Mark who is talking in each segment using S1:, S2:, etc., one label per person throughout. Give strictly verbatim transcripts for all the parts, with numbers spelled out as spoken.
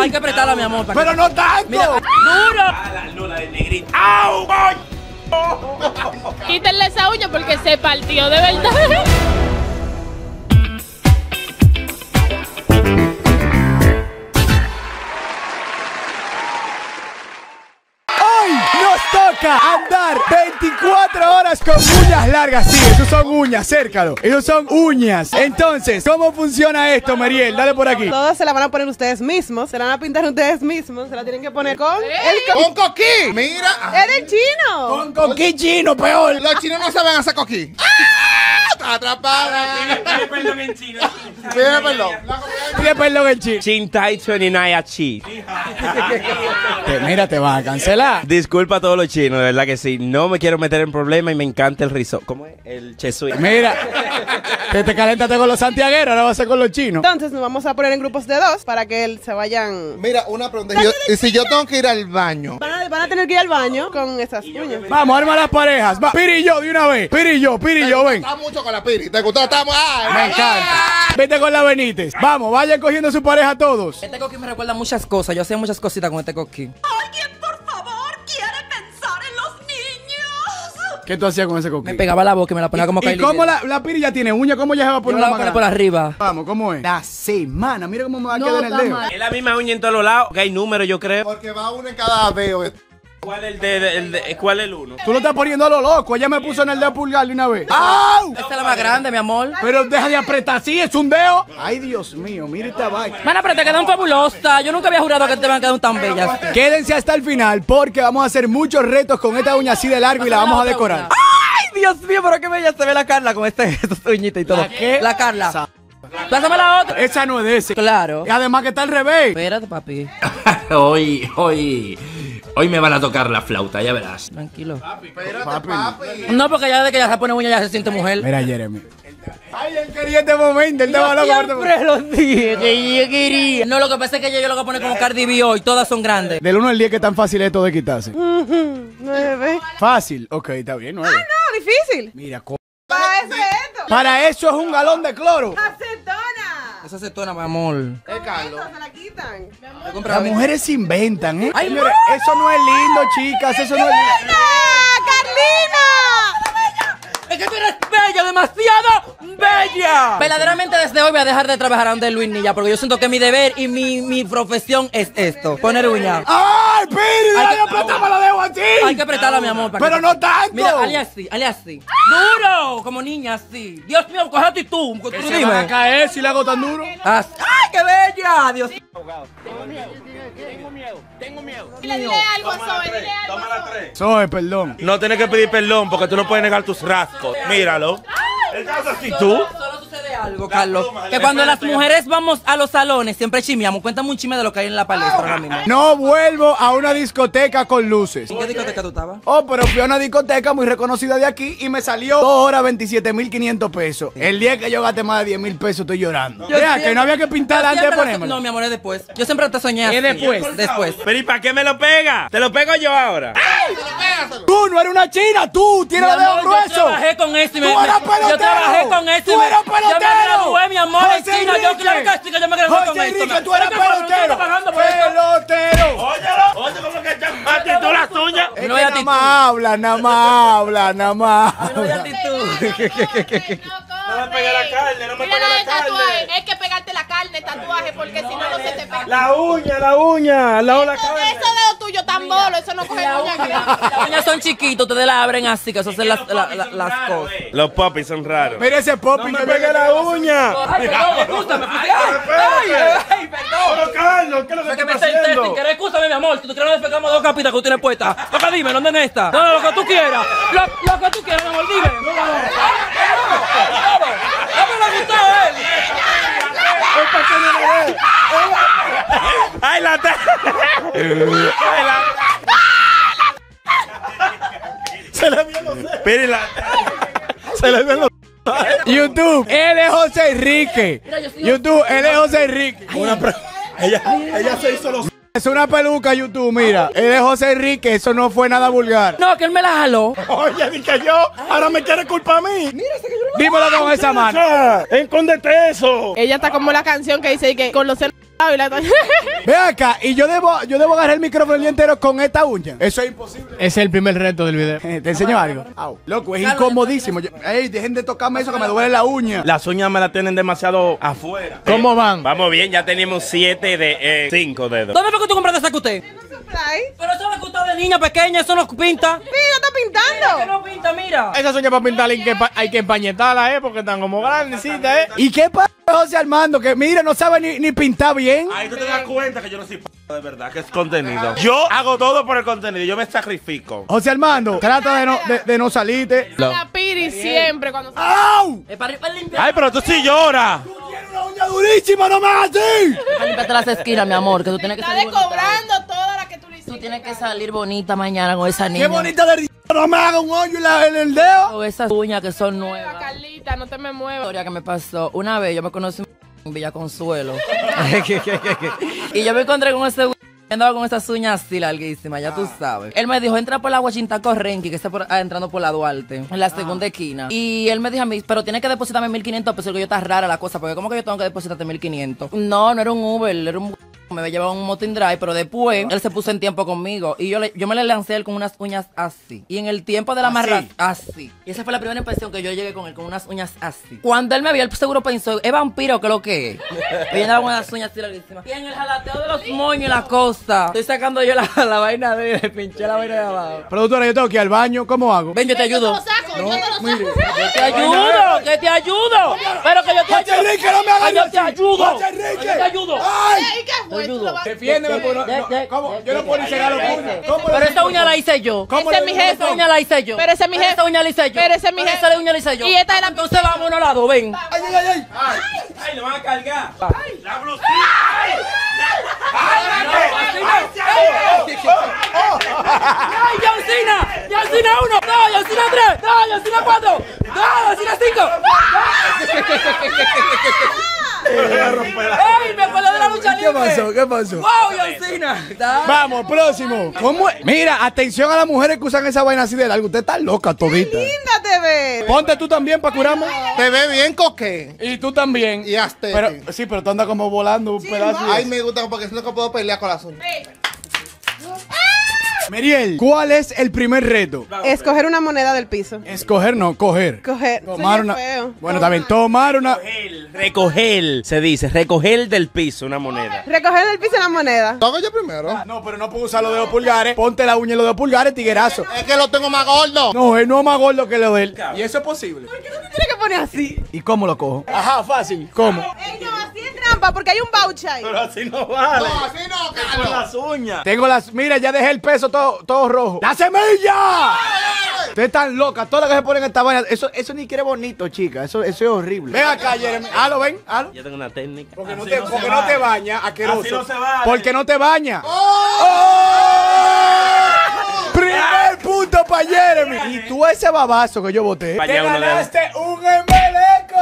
S1: Hay que apretarla, mi amor.
S2: Pero que... no tanto.
S1: Mira, duro.
S3: A la luna del negrito. ¡Au, coño!
S4: Quítenle esa uña porque se partió de verdad.
S2: Toca andar veinticuatro horas con uñas largas. Sí, esos son uñas, cércalo. Esos son uñas. Entonces, ¿cómo funciona esto, Mariel? Dale por aquí.
S5: Todas se la van a poner ustedes mismos. Se la van a pintar ustedes mismos. Se la tienen que poner con
S6: ¿Eh?
S5: el co
S6: ¡Con coquí! Mira.
S5: ¡Es del chino!
S2: Con coquí chino, peor.
S6: Los chinos no saben hacer coquí. ¡Ah! ¡Está atrapada!
S3: Pide perdón en chino.
S6: Pide perdón.
S2: Pide perdón en chino.
S3: Chintai veintinueve Chi.
S2: Mira, te vas a cancelar.
S3: Disculpa a todos los chinos, de verdad que sí. No me quiero meter en problemas y me encanta el risotto. ¿Cómo es? El chesui.
S2: Mira, te, te caléntate con los santiagueros, ahora vas a ser con los chinos.
S5: Entonces nos vamos a poner en grupos de dos para que se vayan.
S6: Mira, una pregunta. Yo, si yo tengo que ir al baño.
S5: Van a, van a tener que ir al baño con esas uñas.
S2: Vamos, arma las parejas. Va. Piri y yo, de una vez. Piri y yo, Piri y yo, ven.
S6: Está mucho con la Piri. ¿Te gustó? Estamos. ¡Ay,
S2: me encanta! Vete con la Benítez. Vamos, vayan cogiendo su pareja todos.
S1: Este coquí me recuerda muchas cosas. Yo hacía muchas cositas con este coquí.
S7: ¿Alguien, por favor, quiere pensar en los niños?
S2: ¿Qué tú hacías con ese coquí?
S1: Me pegaba la boca y me la ponía como
S2: Kylie. ¿Y cómo la, la Piri ya tiene uña? ¿Cómo ya se va a poner
S1: la
S2: una
S1: poner por arriba?
S2: Vamos, ¿cómo es? La semana. Mira cómo me va a
S4: No,
S2: quedar en el dedo.
S3: Es la misma uña en todos los lados. Que hay números, yo creo.
S6: Porque va uno en cada dedo.
S3: ¿Cuál es el de, de- el de- cuál es el uno?
S2: Tú lo estás poniendo a lo loco. Ella me puso en el dedo pulgar de una vez. ¡Au!
S1: Esta es la más grande, mi amor.
S2: Pero deja de apretar así, es un dedo. Ay, Dios mío, mira esta vaina.
S1: Mana, pero te quedan fabulosas. Yo nunca había jurado que te van a quedar tan bellas.
S2: Quédense hasta el final porque vamos a hacer muchos retos con esta uña así de largo y la vamos a decorar.
S1: ¡Ay, Dios mío! Pero qué bella se ve la Carla con este, estas uñitas y todo.
S2: ¿La qué?
S1: La Carla. Pásame la otra.
S2: Esa no es de ese.
S1: Claro.
S2: Y además que está al revés.
S1: Espérate, papi.
S3: Hoy, hoy, hoy me van a tocar la flauta, ya verás.
S1: Tranquilo.
S6: Espérate,
S2: Papi.
S6: papi.
S1: No, porque ya desde que ya se pone uña ya se siente mujer.
S2: Mira, Jeremy. Ay, él quería este momento, él estaba loco por este momento.
S1: Siempre lo dije que yo quería. No, lo que pasa es que yo, yo lo voy a poner como Cardi B hoy. Todas son grandes.
S2: Del uno al diez, ¿qué tan fácil es esto de quitarse?
S5: Nueve.
S2: Fácil. Ok, está bien, nueve.
S5: No, difícil.
S2: Mira, co-
S5: Para eso es esto.
S2: para eso es un galón de cloro.
S5: Acetona.
S1: Esa acetona, mi amor.
S6: Es Carlos.
S5: Se la quitan.
S2: Las mujeres se inventan, ¿eh?
S1: Ay,
S2: Señores, eso no es lindo, chicas, eso no es lindo.
S5: ¡Carlina!
S1: Es que tú eres bella, demasiado bella. Verdaderamente desde hoy voy a dejar de trabajar ante Luis Nilla porque yo siento que mi deber y mi, mi profesión es esto. Poner uña.
S2: ¡Ay, Piri!
S1: Hay
S2: ¡Dale,
S1: que-
S2: apretame la dedo así!
S1: Hay que apretarla, mi amor. para
S2: Pero
S1: que-
S2: no tanto.
S1: Mira, hazle así, hazle así. Duro, como niña, así. Dios mío, cógete tú. Tú
S2: Que se
S1: dime.
S2: van a caer si le hago tan duro.
S1: Así. ¡Ay, qué bella! Dios mío.
S4: Dile, dile algo a Zoe, dile algo a Zoe.
S2: Soy, perdón.
S3: No tienes que pedir perdón porque tú no puedes negar tus rasgos. Míralo. Él hace así tú.
S1: Solo sucede algo, Carlos. Que cuando las mujeres vamos a los salones siempre chimeamos. Cuéntame un chisme de lo que hay en la palestra ahora mismo.
S2: No vuelvo a una discoteca con luces.
S1: ¿En qué discoteca tú estabas?
S2: Oh, pero fui a una discoteca muy reconocida de aquí y me salió dos horas veintisiete mil quinientos pesos. El día que yo gasté más de diez mil pesos estoy llorando.
S1: Yo
S2: Vea,
S1: siempre-
S2: que no había que pintar
S1: yo
S2: antes de
S1: siempre la-
S2: ponérmelo.
S1: No, mi amor, es después. Yo siempre te soñé así.
S2: ¿Es después?
S1: Después.
S3: Pero ¿y para qué me lo pega? Te lo pego yo ahora.
S2: Tú no eres una china, tú tienes
S1: Mi
S2: el dedo
S1: amor, yo
S2: grueso.
S1: trabajé con eso y me,
S2: Tú eras
S1: me-
S2: pelotero.
S1: yo trabajé con eso y
S2: Tú
S1: me,
S2: eras
S1: yo me
S2: pelotero.
S1: gradué, mi amor, en
S2: José
S1: China. Yo
S2: Enrique.
S1: claro que sí, que yo me gradué con
S2: José
S1: esto.
S2: Enrique, tú eras
S1: Es que por-
S2: pelotero.
S1: estoy pagando por esto.
S2: Pelotero.
S3: Óyelo. Oye, como que echan tú las uñas.
S2: Es
S1: No
S2: que
S1: hay
S2: nada
S1: actitud.
S2: más habla, nada más habla, nada más
S1: No hay
S2: habla.
S1: actitud.
S3: No me pegue la carne, no me pegue la carne.
S4: Hay que pegarte la carne, tatuaje, porque si no, no se te pega.
S3: La uña, la uña, al lado de la
S4: Eso
S3: carne.
S4: dedo tuyo tan bolo, eso no coge uña aquí.
S1: Las uñas son chiquitos, ustedes las abren así, que eso hacen las, la- la- las cosas.
S3: Los popis son raros.
S2: Mira ese popping
S3: No
S2: que
S3: me pegue la uña.
S1: Ay, perdón, escúchame. Ay, ay, ay, perdón.
S3: Pero Carlos, ¿qué es lo que
S1: Es que
S3: tú
S1: me
S3: estás
S1: senté sin
S3: haciendo?
S1: querer, escúchame, mi amor. Si tú quieres, nos despegamos dos capitas que tú tienes puestas. Lo que dime, ¿dónde es esta? No, no, lo que tú quieras. Lo, lo que tú quieras, mi amor, dime. No, no, no. No me le gustó a él.
S3: ¡Ay, la te... ¡Ay, la... Se le vio los... Pero la... Se le vio los...
S2: YouTube, él es José Enrique. YouTube, él es José Enrique.
S3: Una pre... Ella, ella se hizo los...
S2: Es una peluca, YouTube, mira. Él es José Enrique, eso no fue nada vulgar.
S1: No, que él me la jaló.
S3: Oye, dije yo, ahora me quiere culpar a mí.
S2: Dímelo con esa mano.
S3: Escóndete eso.
S5: Ella está como la canción que dice que con los celos Ay, la estoy-
S2: Ve acá, y yo debo, yo debo agarrar el micrófono el día entero con esta uña. Eso es imposible.
S8: Ese es el primer reto del video.
S2: Eh, ¿Te enseño algo? Au. Loco, es incomodísimo. Yo- Ey, dejen de tocarme eso que me duele la uña.
S3: Las uñas me las tienen demasiado afuera.
S8: ¿Cómo van?
S3: Vamos bien, ya tenemos siete de eh, cinco dedos.
S1: ¿Dónde fue que tú compraste ese cuté?
S5: Ay,
S1: Pero eso le gustó de niña pequeña, eso no pinta.
S5: mira, está
S1: Que
S5: pintando.
S1: no pinta, mira.
S8: Esas uñas para pintar hay que, pa- hay que empañetarlas, ¿eh? Porque están como grandecitas, ¿eh?
S2: ¿Y qué pasa, José Armando? Que mira, no sabe ni, ni pintar bien.
S3: Ahí tú te das cuenta que yo no soy p de verdad, que es contenido. Yo hago todo por el contenido, yo me sacrifico.
S2: José Armando, trata de no, de, de no salirte.
S5: La Piri siempre cuando se...
S2: ¡Au!
S1: Es para, para limpiar.
S3: Ay, pero tú sí lloras.
S2: Tiene una uña durísima, no me hagas así.
S1: Para limpiarte las esquinas, mi amor, que tú tienes que
S5: Está
S1: salir bonita.
S5: descobrando toda la que tú le hiciste.
S1: Tú tienes que salir bonita mañana con esa niña.
S2: Qué bonita de r- no me haga un hoyo en, la- en el dedo.
S1: Con esas uñas que son nuevas.
S5: Carlita, no te me muevas.
S1: Historia que me pasó. Una vez yo me conocí en Villa Consuelo. Y yo me encontré con ese güey que andaba con esas uñas así larguísimas, ya tú sabes. Él me dijo, entra por la Washington Correnqui, que está por, ah, entrando por la Duarte, en la segunda esquina. Y él me dijo a mí, pero tienes que depositarme mil quinientos pesos, que yo está rara la cosa, porque ¿cómo que yo tengo que depositarte mil quinientos? No, no era un Uber, era un... Me llevaba un motin drive, pero después él se puso en tiempo conmigo y yo le, yo me le lancé a él con unas uñas así. Y en el tiempo de la amarra, así. Y esa fue la primera impresión que yo llegué con él, con unas uñas así. Cuando él me vio, él seguro pensó, ¿es vampiro que lo que es? Yo andaba con unas uñas así larguísimas. Y en el jalateo de los moños y la cosa, estoy sacando yo la, la vaina de, le pinché la vaina de abajo.
S2: Productora, yo tengo que ir al baño, ¿cómo hago?
S1: Ven, yo te ayudo.
S5: Yo te lo saco, yo te lo
S2: Mire.
S5: saco.
S1: Yo te ayudo, que te ayudo. Pero que yo te
S2: José
S1: ayudo.
S2: Enrique, no me hagas
S1: Ay, yo te
S2: así.
S1: ayudo.
S2: José Enrique.
S1: Yo te ayudo.
S2: ¡Ay!
S5: ¿Y qué fue?
S1: Te
S5: Tú
S1: ayudo.
S5: lo vas-
S2: Defiéndeme, pues, no, no, ¿cómo? Yo no puedo ni cegar los puños. ¿Cómo
S1: Pero
S2: le
S1: esa
S2: digo?
S1: uña la hice yo.
S2: ¿Cómo
S5: Ese
S2: le
S5: es mi
S2: digo?
S5: jefe.
S1: Esa uña la hice yo.
S5: Pero ese es mi jefe.
S1: Esa uña la hice yo.
S5: Pero ese es mi jefe.
S1: Esa uña la hice yo.
S5: Y esta es la-
S1: Entonces vámonos a lado, ven.
S2: ¡Ay, ay, ay! ay.
S3: Ay, lo van a cargar. La blusita.
S1: ¡Ay, Johncina! ¡Johncina uno! ¡No, Johncina tres! ¡No, Johncina cuatro! ¡No, Johncina cinco! ¡Ey, me acuerdo de la lucha
S2: ¿Qué
S1: libre!
S2: pasó? ¿Qué pasó?
S1: ¡Wow, Johncina!
S2: Vamos, próximo. ¿Cómo es? Mira, atención a las mujeres que usan esa vaina así de largo. Usted está loca todita.
S5: Linda te ves.
S2: Ponte tú también para curarme.
S6: Te ve bien coqué.
S2: Y tú también.
S6: Y hazte.
S2: Pero, sí, pero tú andas como volando un pedazo. y
S6: Ay,
S2: eso.
S6: me gusta porque si no que puedo pelear con las uñas.
S2: Meriel, ¿cuál es el primer reto?
S5: Escoger una moneda del piso.
S2: Escoger, no, coger.
S5: Coger.
S2: Tomar
S5: Soy
S2: una.
S5: feo.
S2: Bueno, también, tomar una.
S3: Recoger, recoger, se dice, recoger del piso una moneda.
S5: Recoger del piso una moneda.
S6: Lo hago yo primero.
S2: No, pero no puedo usar los dedos pulgares. Ponte la uña en los dedos pulgares, tiguerazo.
S6: Es que lo tengo más gordo.
S2: No, él no es más gordo que lo de él. Y eso es posible.
S5: Tienes que poner así.
S2: ¿Y cómo lo cojo? Ajá, fácil. ¿Cómo?
S5: Ey, no, así es trampa porque hay un voucher ahí.
S3: Pero así no vale.
S6: No, así no,
S3: Con
S6: Carlos.
S3: las uñas.
S2: Tengo las. Mira, ya dejé el peso todo, todo rojo. ¡La semilla! Ustedes están locas. Todas las que se ponen esta vaina. Eso, eso ni quiere bonito, chica. Eso, eso es horrible. Ven acá, Jeremy. Halo, ven. Halo.
S3: Yo tengo una técnica.
S2: Porque no
S3: Así
S2: te,
S3: se
S2: porque no
S3: vale.
S2: te bañas, asqueroso.
S3: Así no se vale.
S2: Porque no te bañas. ¡Oh! Primer punto para Jeremy. Y tú ese babazo que yo boté.
S3: Bañé
S2: Te
S3: uno de
S2: ganaste un embeleco.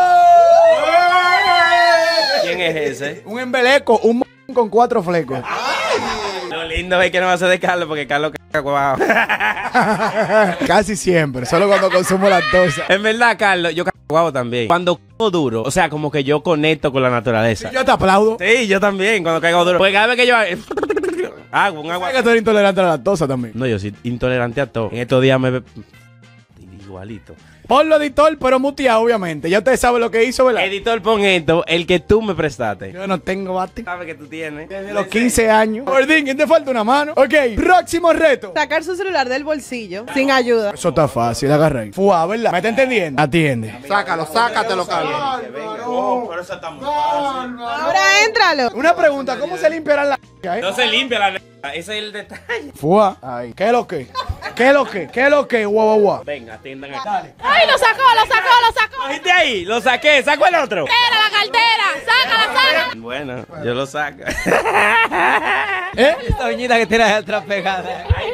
S3: ¿Quién es ese?
S2: Un embeleco, un m con cuatro flecos.
S3: Lo lindo es que no va a ser de Carlos porque Carlos caga guau.
S2: Casi siempre, solo cuando consumo lactosa.
S3: En verdad, Carlos, yo cago guau también. Cuando cago duro, o sea, como que yo conecto con la naturaleza.
S2: Yo te aplaudo.
S3: Sí, yo también, cuando caigo duro. Porque cada vez que yo hago un agua.
S2: ¿Sabes que tú eres intolerante a la lactosa también?
S3: No, yo soy intolerante a todo. En estos días me ve igualito.
S2: Ponlo editor, pero muteado, obviamente. Ya ustedes saben lo que hizo, ¿verdad?
S3: Editor, pon esto, el que tú me prestaste.
S2: Yo no tengo bate.
S3: ¿Sabes que tú tienes?
S2: Desde los quince años. Gordín, ¿quién te falta una mano? Ok, próximo reto.
S5: Sacar su celular del bolsillo sin ayuda.
S2: Eso está fácil, agarra ahí. Fua, ¿verdad? ¿Me está entendiendo? Atiende.
S6: Sácalo, sácatelo, Carlos.
S3: No, pero eso está muy fácil.
S5: Ahora éntralo.
S2: Una pregunta, ¿cómo se limpiará la eh?
S3: No se limpia la neta. Ese es el detalle.
S2: Fua. Ahí. ¿Qué es lo que? ¿Qué es lo que? ¿Qué es lo que? Guau, guau, guau.
S3: Venga, atiendan aquí.
S5: ¡Ay, lo sacó, lo sacó, lo sacó!
S3: ¿Cogiste ahí? Lo saqué. ¿Saco el otro?
S5: ¡Era la cartera! ¡Sácala, sácala!
S3: Bueno, yo lo saco.
S2: ¿Eh?
S1: Esta uñita que tienes atrás pegada.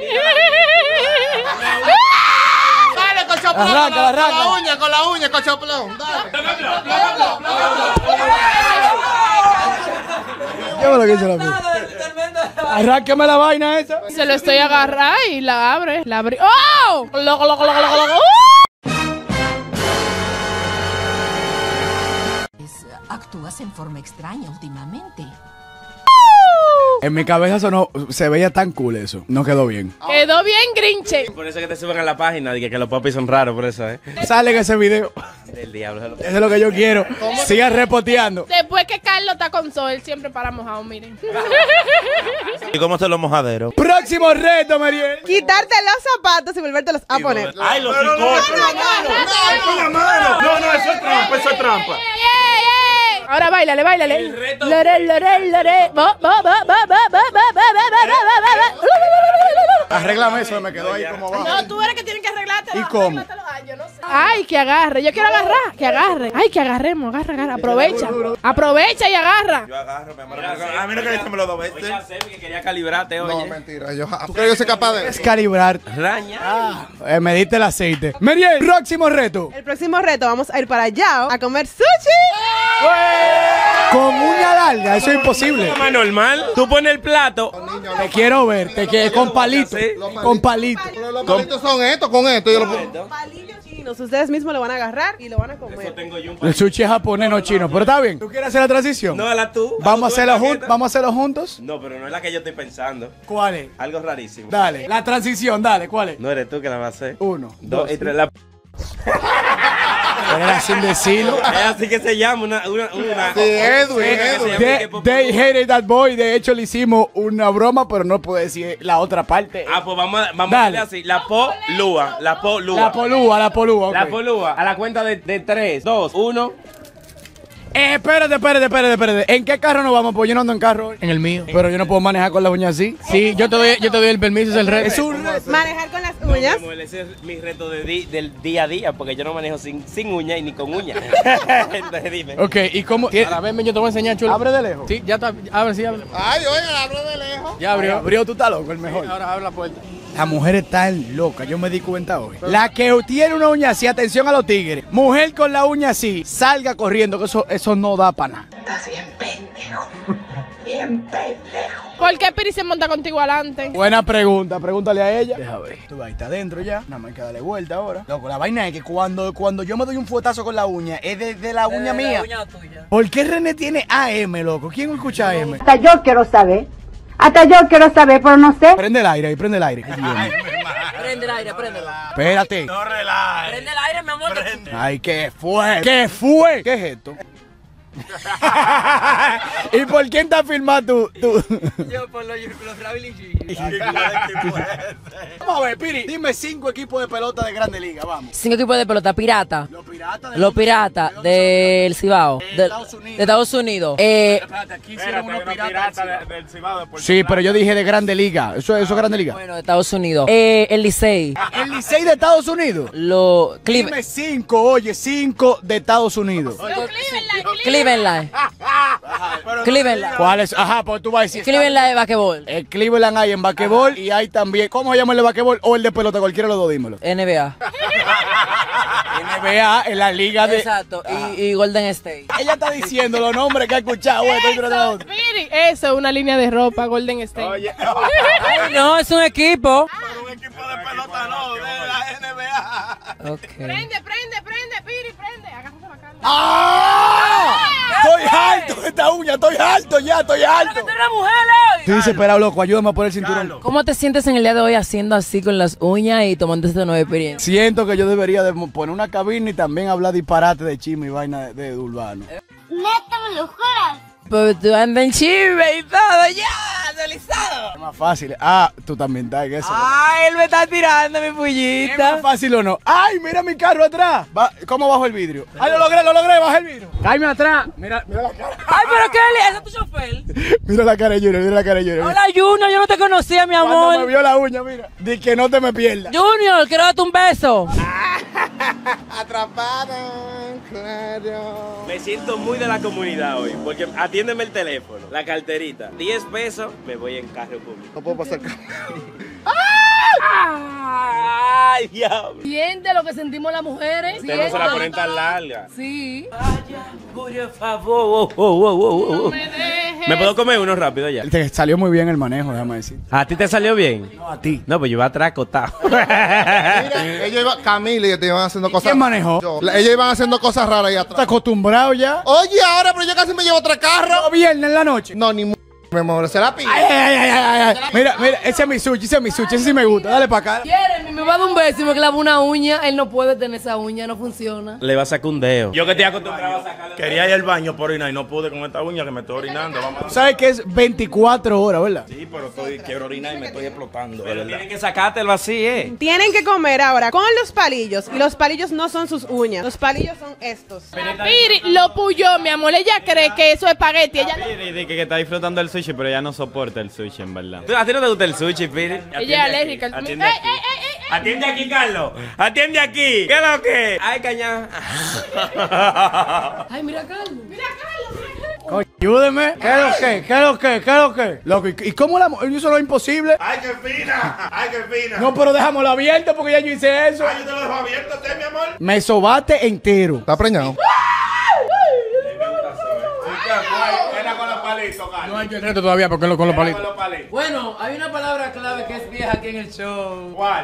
S6: Dale, cochoplón.
S2: Arranca,
S6: con la-
S2: arranca.
S6: Con la uña, con la uña, cochoplón. Dale.
S2: ¿Qué fue lo que hizo la mía? Arránqueme la vaina esa.
S5: Se lo estoy agarrando y la abre. La abre. ¡Oh! Loco, loco, loco, loco, loco.
S7: Actúas en forma extraña últimamente.
S2: En mi cabeza sonó, se veía tan cool eso. No quedó bien.
S5: Quedó bien, Grinche.
S3: Por eso que te suben a la página, dije que los popis son raros, por eso, ¿eh?
S2: Sale en ese video.
S3: Del diablo.
S2: Eso es lo que yo quiero. Sigan repoteando.
S5: Después que Carlos está con Sol, siempre para mojado, miren.
S6: ¿Y cómo están los mojaderos?
S2: Próximo reto, Mariel.
S9: Quitarte los zapatos y volvértelos a poner.
S6: ¡Ay, los psicóticos!
S8: No, no, eso es trampa, eso es trampa.
S5: Ahora bailale, bailale.
S3: El reto
S5: Lore, lore, lore. Bo, bo, bo, bo, bo, bo, bo, bo, bo, bo, bo.
S2: Arréglame eso, me quedó ahí como abajo.
S5: No, tú eres que tienes que arreglarte.
S2: ¿Y cómo?
S5: Ay, yo no sé. Ay, que agarre. Yo quiero agarrar. Que agarre. Ay, que agarremos. Agarra, agarra. Aprovecha. Aprovecha y agarra.
S6: Yo agarro, mi amor. A mí no quería que me lo dos veces.
S3: Ya sé que quería calibrarte, oye.
S6: No, mentira. Yo, ¿tú crees que yo soy capaz de
S2: Es
S6: eso?
S2: calibrar.
S3: Raña.
S2: Ah, eh, me diste el aceite. Mariel, próximo reto.
S9: El próximo reto vamos a ir para Yao a comer sushi.
S2: Con uña larga, eso es imposible.
S3: Más normal. Tú pones el plato.
S2: Te quiero ver, te quiero con palito. Con palito.
S6: Pero los palitos son estos, con esto. Yo lo pongo.
S9: Palillos chinos. Ustedes mismos lo van a agarrar y lo van a comer.
S3: Tengo yo un
S2: El sushi es japonés, no chino. Pero está bien. ¿Tú quieres hacer la transición?
S3: No, la tú.
S2: Vamos a
S3: Tú
S2: hacerlo
S3: en la
S2: juntos.
S3: jeta.
S2: Vamos a hacerlo juntos.
S3: No, pero no es la que yo estoy pensando.
S2: ¿Cuál es?
S3: Algo rarísimo.
S2: Dale. La transición, dale. ¿Cuál es?
S3: No eres tú que la vas a hacer.
S2: Uno,
S3: Dos
S2: dos,
S3: y tres. La...
S2: Era sin decirlo.
S3: Es así que se llama una. una, una
S6: Sí, Edwin, Edwin.
S2: They, they hated that boy. De hecho, le hicimos una broma, pero no puedo decir la otra parte.
S3: Ah, pues vamos, a- vamos a
S2: Dale.
S3: hacerle así. La polúa. La polúa.
S2: La polúa, la polúa. ok.
S3: La polúa. A la cuenta de, de tres, dos, uno.
S2: Eh, espérate, espérate, espérate, espérate. ¿En qué carro nos vamos? Pues yo no ando en carro hoy.
S8: En el mío.
S2: Pero yo no puedo manejar con la uña así.
S8: Sí, yo te doy, yo te doy el permiso, es el reto.
S2: Es un reto.
S9: Manejar con las
S3: No, mi
S9: uñas.
S3: amor, ese es mi reto de di- del día a día, porque yo no manejo sin, sin uña y ni con uña. Entonces dime.
S2: Ok, ¿y cómo?
S8: Ahora ven, yo te voy a enseñar, chulo.
S2: Abre de lejos.
S8: Sí, ya está. Abre, sí, abre.
S6: Ay, oiga, hablo de lejos.
S8: Ya abrió.
S2: Abrió, tú estás loco, el mejor.
S8: Ahora abre la puerta.
S2: Las mujeres están locas, yo me di cuenta hoy. La que tiene una uña así, atención a los tigres. Mujer con la uña así, salga corriendo, que eso, eso no da para nada.
S5: ¿Por qué Piri se monta contigo adelante?
S2: Buena pregunta, pregúntale a ella. Deja ver. Tú ahí está adentro ya, nada más hay que darle vuelta ahora. Loco, la vaina es que cuando, cuando yo me doy un fuetazo con la uña, es desde la uña mía. ¿Por qué René tiene A M, loco? ¿Quién escucha A M?
S10: Hasta yo quiero saber. Hasta yo quiero saber, pero no sé.
S2: Prende el aire ahí, prende el aire.
S1: Prende el aire, préndelo.
S2: Espérate.
S1: Prende el aire, mi amor.
S2: Ay, ¿qué fue? ¿Qué fue? ¿Qué es esto? ¿Y por quién está filmando tú? tú?
S1: Yo por los, los Rabbit.
S2: Vamos a ver, Piri, dime cinco equipos de pelota de Grande Liga, vamos.
S1: Cinco equipos de pelota pirata.
S2: Los piratas de
S1: Los piratas del Cibao.
S2: De
S1: De,
S2: Estados Unidos.
S1: de Estados Unidos. Eh,
S2: Espérate, aquí hicieron unos piratas del Cibao. Sí, pero yo dije de Grande Liga. Eso, eso es Grande Liga.
S1: bueno, de Estados Unidos. Eh, el Licey.
S2: El Licey de Estados Unidos.
S1: Lo, Cleve-
S2: Dime cinco, oye, cinco de Estados Unidos.
S1: Cleveland. Cleveland.
S2: ¿Cuál es? Ajá, pues tú vas a decir.
S1: Cleveland de basquetbol.
S2: El Cleveland hay en basquetbol y hay también. ¿Cómo se llama el de basquetbol o el de pelota? Cualquiera de los dos, dímelo.
S1: N B A.
S2: N B A en la liga de.
S1: Exacto. Y, y Golden State.
S2: Ella está diciendo los nombres que ha escuchado. güey, estoy tratando de otro.
S5: Piri, eso es una línea de ropa, Golden State.
S1: Ay, no, es un equipo.
S6: Un equipo de pelota no, de la N B A.
S1: Ok.
S5: Prende, prende, prende, Piri, prende. Agárrate la cara.
S2: ¡Ah! Estoy alto de esta uña, estoy alto ya, estoy alto. Estoy desesperado, loco, ayúdame a poner el cinturón.
S1: ¿Cómo te sientes en el día de hoy haciendo así con las uñas y tomando esta nueva experiencia?
S2: Siento que yo debería de poner una cabina y también hablar disparate de chisme y vaina de, de urbano.
S1: Pues tú andas en chisme y todo, ya, deslizado.
S2: Es más fácil. Ah, tú también estás en eso.
S1: Ay, él me está tirando mi
S2: ¿Es más
S1: pullita.
S2: fácil o no? ¡Ay, mira mi carro atrás! Va- ¿Cómo bajo el vidrio? ¡Ay, lo logré, lo logré! ¡Bajé el vidrio!
S8: Cállame atrás.
S2: Mira, mira la cara.
S1: Ay, pero Kelly, ese es tu chofer.
S2: Mira la cara de Junior, mira la cara de Junior.
S1: Hola, Junior, yo no te conocía, mi
S2: Cuando me
S1: amor.
S2: vio la uña, mira. Di que no te me pierdas.
S1: Junior, quiero darte un beso.
S6: Atrapada, claro.
S3: Me siento muy de la comunidad hoy, porque atiéndeme el teléfono, la carterita, diez pesos, me voy en carro público.
S6: No puedo pasar.
S3: ¡Ay, diablo!
S5: Siente lo que sentimos las mujeres.
S3: Ustedes no se la ponen tan larga.
S5: Sí.
S3: Vaya, por favor. Oh, oh, oh, oh, oh.
S5: Me dejes.
S3: ¿Me puedo comer uno rápido ya?
S2: Te salió muy bien el manejo, déjame decir.
S3: ¿A ti te salió bien?
S2: No, a ti.
S3: No, pues yo iba atrás acostado.
S6: Mira, ella iba, Camila y te iban haciendo cosas.
S2: ¿Quién manejó?
S6: Yo. La- Ellas iban haciendo cosas raras ahí
S2: ¿Estás
S6: atrás.
S2: acostumbrado ya?
S6: Oye, ahora, pero yo casi me llevo otro carro.
S2: ¿No viernes en la noche?
S6: No, ni mu- Me amor, se la pide.
S2: Ay, ay, ay, ay, ay. Mira, mira, ese es mi sushi, ese es mi sushi, ese sí me gusta. Dale para acá.
S11: Jeremy me va a dar un beso y me clava una uña. Él no puede tener esa uña, no funciona.
S3: Le va a sacar un dedo. Yo que estoy acostumbrado a sacarle.
S12: Quería ir al baño por orinar y no pude con esta uña que me estoy orinando. Vamos a...
S2: ¿Sabes que es veinticuatro horas, verdad?
S12: Sí, pero estoy, quiero orinar y me estoy explotando, de verdad.
S3: Tienen que sacártelo así, ¿eh?
S9: Tienen que comer ahora con los palillos. Y los palillos no son sus uñas. Los palillos son estos.
S5: Piri lo puyó, mi amor. Ella cree que eso es espagueti. Ella,
S13: Piri dice que está disfrutando el sushi, pero ella no soporta el sushi, en verdad.
S3: ¿A ti no te gusta el sushi, Piri?
S5: ella es alérgica. al-
S3: Atiende
S5: ¡Ey,
S3: aquí.
S5: ey, ey, ey!
S3: Atiende aquí, Carlos. Atiende aquí. ¿Qué es lo que? Ay, caña.
S11: Ay, mira, Carlos. Mira,
S2: Coño, ayúdeme. ¿Qué es lo que? ¿Qué es lo que? ¿Qué es lo que? Loco, ¿y, y cómo la mujer hizo lo imposible?
S12: ¡Ay, qué fina! ¡Ay, qué fina!
S2: No, pero déjamelo abierto porque ya yo hice eso.
S12: ¡Ay, yo te lo dejo abierto a usted, mi amor!
S2: Me sobaste entero.
S6: Está preñado.
S12: Era con los palitos, Carlos.
S8: No hay el reto todavía porque lo con los
S12: Era
S8: palitos.
S12: con los palitos.
S11: Bueno, hay una palabra clave que es vieja aquí en el show.
S12: ¿Cuál?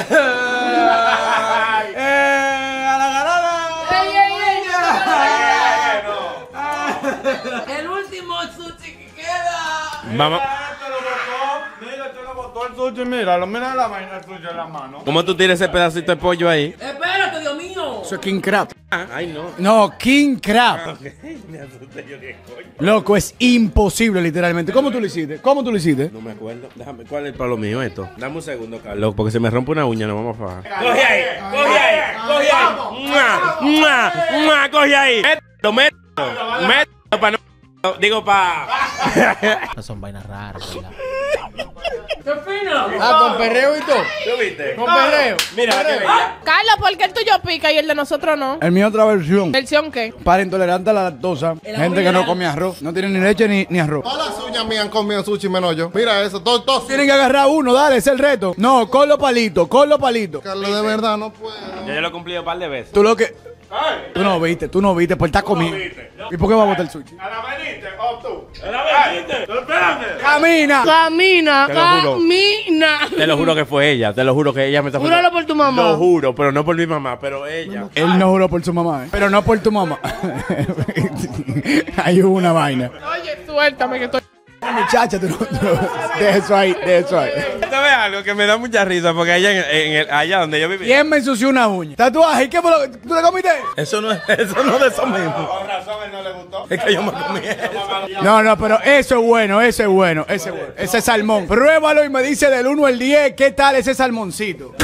S2: ¡Eh! ¡A la ganada!
S11: ¡Ey, ey, ey!
S12: Ay, no.
S11: El último sushi que queda.
S3: Vamos.
S12: Esto lo botó. Mira, esto lo botó el sushi. Míralo, mira la vaina del sushi en la mano.
S3: ¿Cómo tú tienes ese pedacito de pollo ahí?
S11: Espérate, Dios mío.
S2: Eso es King Crab.
S3: Ay, no.
S2: No, King Crab.
S3: Me asusté yo de coño.
S2: Loco, es imposible, literalmente. ¿Cómo tú lo hiciste? ¿Cómo tú lo hiciste?
S3: No me acuerdo. Déjame, ¿cuál es para lo mío esto? Dame un segundo, Carlos, porque se me rompe una uña, no vamos a fajar. Coge ahí, coge ahí, coge ahí. ¡Mua! ¡Mua! ¡Mua! Coge ahí. Mételo, mételo. Mételo para no. Digo para.
S8: No son vainas raras, ¿verdad?
S11: ¡Qué fino!
S8: Ah, con perreo y todo.
S3: ¿Tú viste?
S8: Con perreo.
S3: Mira, que bella.
S5: Carlos, ¿por qué el tuyo pica y el de nosotros no?
S2: En mi otra versión.
S5: ¿Versión qué?
S2: Para intolerante a la lactosa. Gente que no come arroz. No tiene ni leche ni, ni arroz.
S6: Todas las uñas mías han comido sushi menos yo. Mira eso, todos, todos.
S2: Tienen que agarrar uno, dale, ese es el reto. No, con los palitos, con los palitos.
S6: Carlos, de verdad, no puedo.
S3: Ya yo lo he cumplido un par de veces.
S2: Tú lo que... Tú no viste, tú no viste, por estar comiendo. ¿Y por qué va a botar el sushi?
S12: ¿A la veniste o tú? ¿A la veniste? Espérate.
S2: ¡Camina!
S5: Camina,
S3: Te lo juro.
S5: camina.
S3: Te lo juro que fue ella, te lo juro que ella me está
S5: Júralo por tu mamá.
S3: Lo juro, pero no por mi mamá, pero ella.
S2: Él no juró por su mamá, ¿eh? Pero no por tu mamá. Hay una vaina.
S5: Oye, suéltame que estoy...
S2: Muchacha, tú no, tú no- de eso ahí, de eso ahí.
S3: ¿Sabes algo que me da mucha risa? Porque allá, en, en el, allá donde yo vivía.
S2: ¿Quién me ensució una uña? ¿Tatuaje? ¿Y qué fue lo que tú le comiste?
S12: Eso no es, eso no es de eso mismo. Con razón, él no le gustó. Es que yo me comí eso.
S2: No, no, pero eso es bueno, ese es bueno, ese es bueno. Ese salmón. Pruébalo y me dice del uno al diez, ¿qué tal ese salmoncito?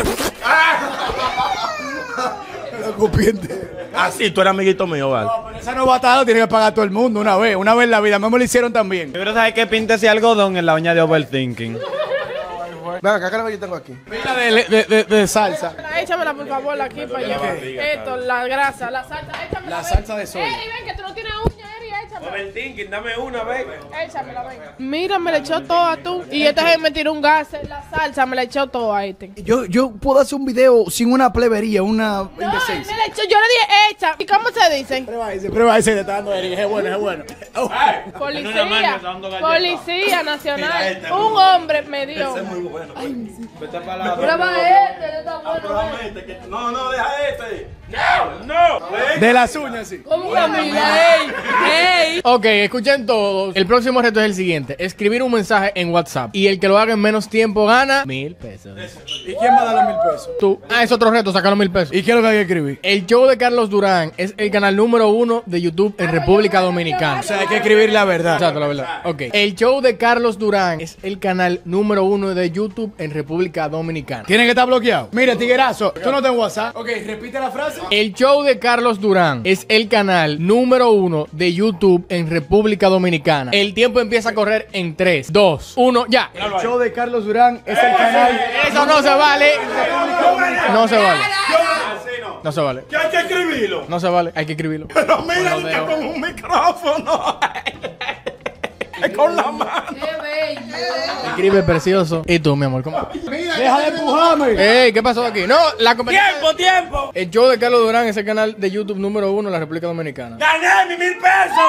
S2: Lo cupiente.
S12: Ah, sí, tú eres amiguito mío, ¿vale?
S2: No, pero esa novatada lo tiene que pagar todo el mundo una vez, una vez en la vida. A mí me lo hicieron también.
S13: Yo quiero saber qué pinta ese algodón en la uña de overthinking.
S6: Venga, acá, ¿qué es lo que yo tengo aquí?
S2: Mira de, de, de, de salsa.
S5: Échamela, por favor, aquí para allá. Esto, la grasa, la salsa, échamela.
S2: La
S5: ven.
S2: salsa de soya.
S5: Eri, ven, que tú no tienes uña, Eri, échamela.
S3: Overthinking, dame una, vez.
S5: Échamela, ven. Mira, me le echó toda tú. Y este gente me tiró un gas en la salsa, me le echó todo a este.
S2: Yo, yo puedo hacer un video sin una plebería, una
S5: No, él me
S2: indecencia.
S5: le echó, yo le dije, echa. ¿Y cómo se dice?
S2: Prueba ese, prueba ese, te está dando Eric, es bueno, es bueno. Oh.
S5: Policía, Policía Nacional. Un hombre me dio.
S12: Vete para la
S5: Prueba este, está bueno.
S12: este. No, no, deja este. No, no.
S2: De las uñas, sí.
S5: ¿Cómo camina? ¡Ey! ¡Ey!
S8: Ok, escuchen todos. El próximo reto es el siguiente: escribir un mensaje en WhatsApp. Y el que lo haga en menos tiempo gana mil pesos.
S2: ¿Y quién va a dar los mil pesos?
S8: Tú. Ah, es otro reto, sacar los mil pesos.
S2: ¿Y qué es lo que hay que escribir?
S8: El show de Carlos Durán es el canal número uno de YouTube en República Dominicana.
S2: O sea, hay que escribir la verdad.
S8: Exacto, la verdad. Ok. El show de Carlos Durán es el canal número uno de YouTube en República Dominicana.
S2: Tiene que estar bloqueado. Mira, tiguerazo, tú no tienes WhatsApp. Ok, repite la frase.
S8: El show de Carlos Durán es el canal número uno de YouTube en República Dominicana. El tiempo empieza a correr en tres, dos, uno, ya.
S2: El show de Carlos Durán es el canal.
S8: Eso no se vale. No se vale. No se vale.
S12: ¿Qué hay que escribirlo?
S8: No se vale. Hay que escribirlo.
S12: Pero mira, que con un micrófono. Es con la mano.
S8: Escribe precioso. ¿Y tú, mi amor? ¿Cómo?
S2: Deja de empujarme.
S8: Ey, ¿qué pasó aquí? No, la competencia.
S3: ¡Tiempo, tiempo!
S8: El show de Carlos Durán es el canal de YouTube número uno en la República Dominicana.
S3: ¡Gané mi mil pesos!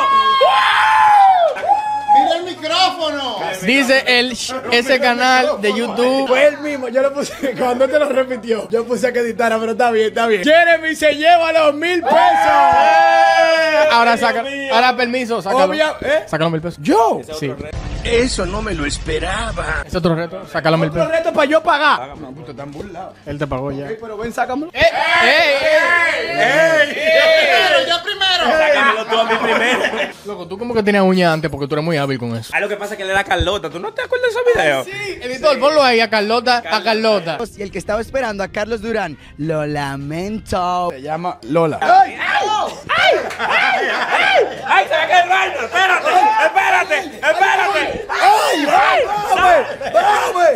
S6: ¡Mira el micrófono!
S8: Dice el ese canal de YouTube.
S2: Fue él mismo, yo lo puse, cuando te lo repitió, yo puse a que editara, pero está bien, está bien. Jeremy se lleva los mil pesos.
S8: Ahora saca, ahora permiso, sácalo.
S2: Obvia- ¿eh?
S8: Saca los mil pesos.
S2: Yo.
S8: Sí.
S12: Eso no me lo esperaba.
S8: Es otro reto. Sácalo mil
S2: Otro
S8: pesos.
S2: reto para yo pagar. No, puto, están burlados.
S8: Él te pagó ya.
S2: Ok, pero ven, sácamelo.
S8: ¡Ey! ¡Ey!
S6: ¡Ey! ¡Primero, yo primero!
S3: Sácamelo tú a mí primero.
S8: Loco, tú como que tenías uña antes porque tú eres muy hábil con eso.
S3: Ah, lo que pasa es que le da Carlota. ¿Tú no te acuerdas de esos videos?
S8: Sí, editor, ponlo ahí a Carlota, a Carlota.
S2: Y el que estaba esperando a Carlos Durán, lo lamento. Se llama Lola.
S3: ¡Ay! ¡Ay! ¡Ay! ¡Ay! ¡Ay! ¡Se me cae el baño! ¡Espérate! ¡Espérate! ¡Espérate!
S2: ¡Ay! ¡Ay! ¡Dame!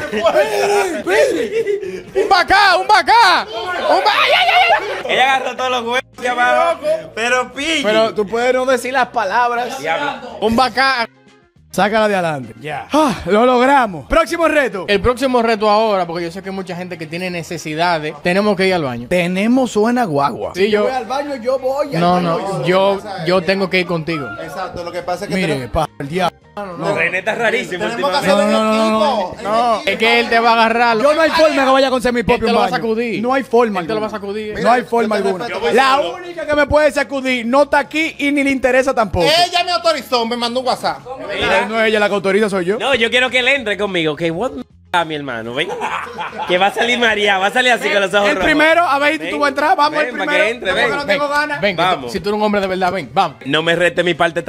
S8: ¡Un bacá! ¡Un bacá! ¡Un bacá! ¡Ay, ay, ay!
S3: Ella agarró todos los huevos y abajo. Pero pille.
S2: Pero tú puedes no decir las palabras.
S8: Un bacá.
S2: Sácala de adelante. Ya. Ah, lo logramos. Próximo reto.
S8: El próximo reto ahora, porque yo sé que hay mucha gente que tiene necesidades, tenemos que ir al baño.
S2: Tenemos suena guagua.
S8: Sí,
S2: Si yo
S8: yo-
S2: voy al baño, yo voy al
S8: No,
S2: baño.
S8: no, yo, yo tengo que ir contigo.
S6: Exacto, lo que pasa es que
S2: Mire,
S6: tenemos-
S2: pa, el diablo.
S3: No, René está rarísimo
S6: tenemos que
S3: últimamente.
S6: hacerlo
S2: No,
S6: en
S2: no, no, no,
S6: equipo.
S8: No, es que él te va a agarrar.
S2: Yo no hay forma que vaya a conseguir mi propio
S8: te lo va a
S2: baño.
S8: sacudir.
S2: No hay forma
S8: Él te lo va a
S2: alguna.
S8: sacudir.
S2: No hay forma
S6: yo te
S2: alguna.
S6: respeto.
S2: La única que me puede sacudir no está aquí y ni le interesa tampoco.
S6: Ella me autorizó, me mandó un WhatsApp.
S2: Mira, no es ella la que autoriza, soy yo.
S3: No, yo quiero que él entre conmigo. Que what a mi hermano, ven. Que va a salir María, va a salir así con los ojos
S2: El
S3: rojos.
S2: primero, a ver si
S3: Ven,
S2: tú vas a entrar. Vamos
S3: ven,
S2: el
S3: para
S2: primero.
S3: que entre,
S2: No,
S3: ven.
S2: porque no tengo ganas.
S8: Ven, que
S3: Vamos.
S8: tú- si tú eres un hombre de verdad, ven, vamos.
S3: No me rete mi parte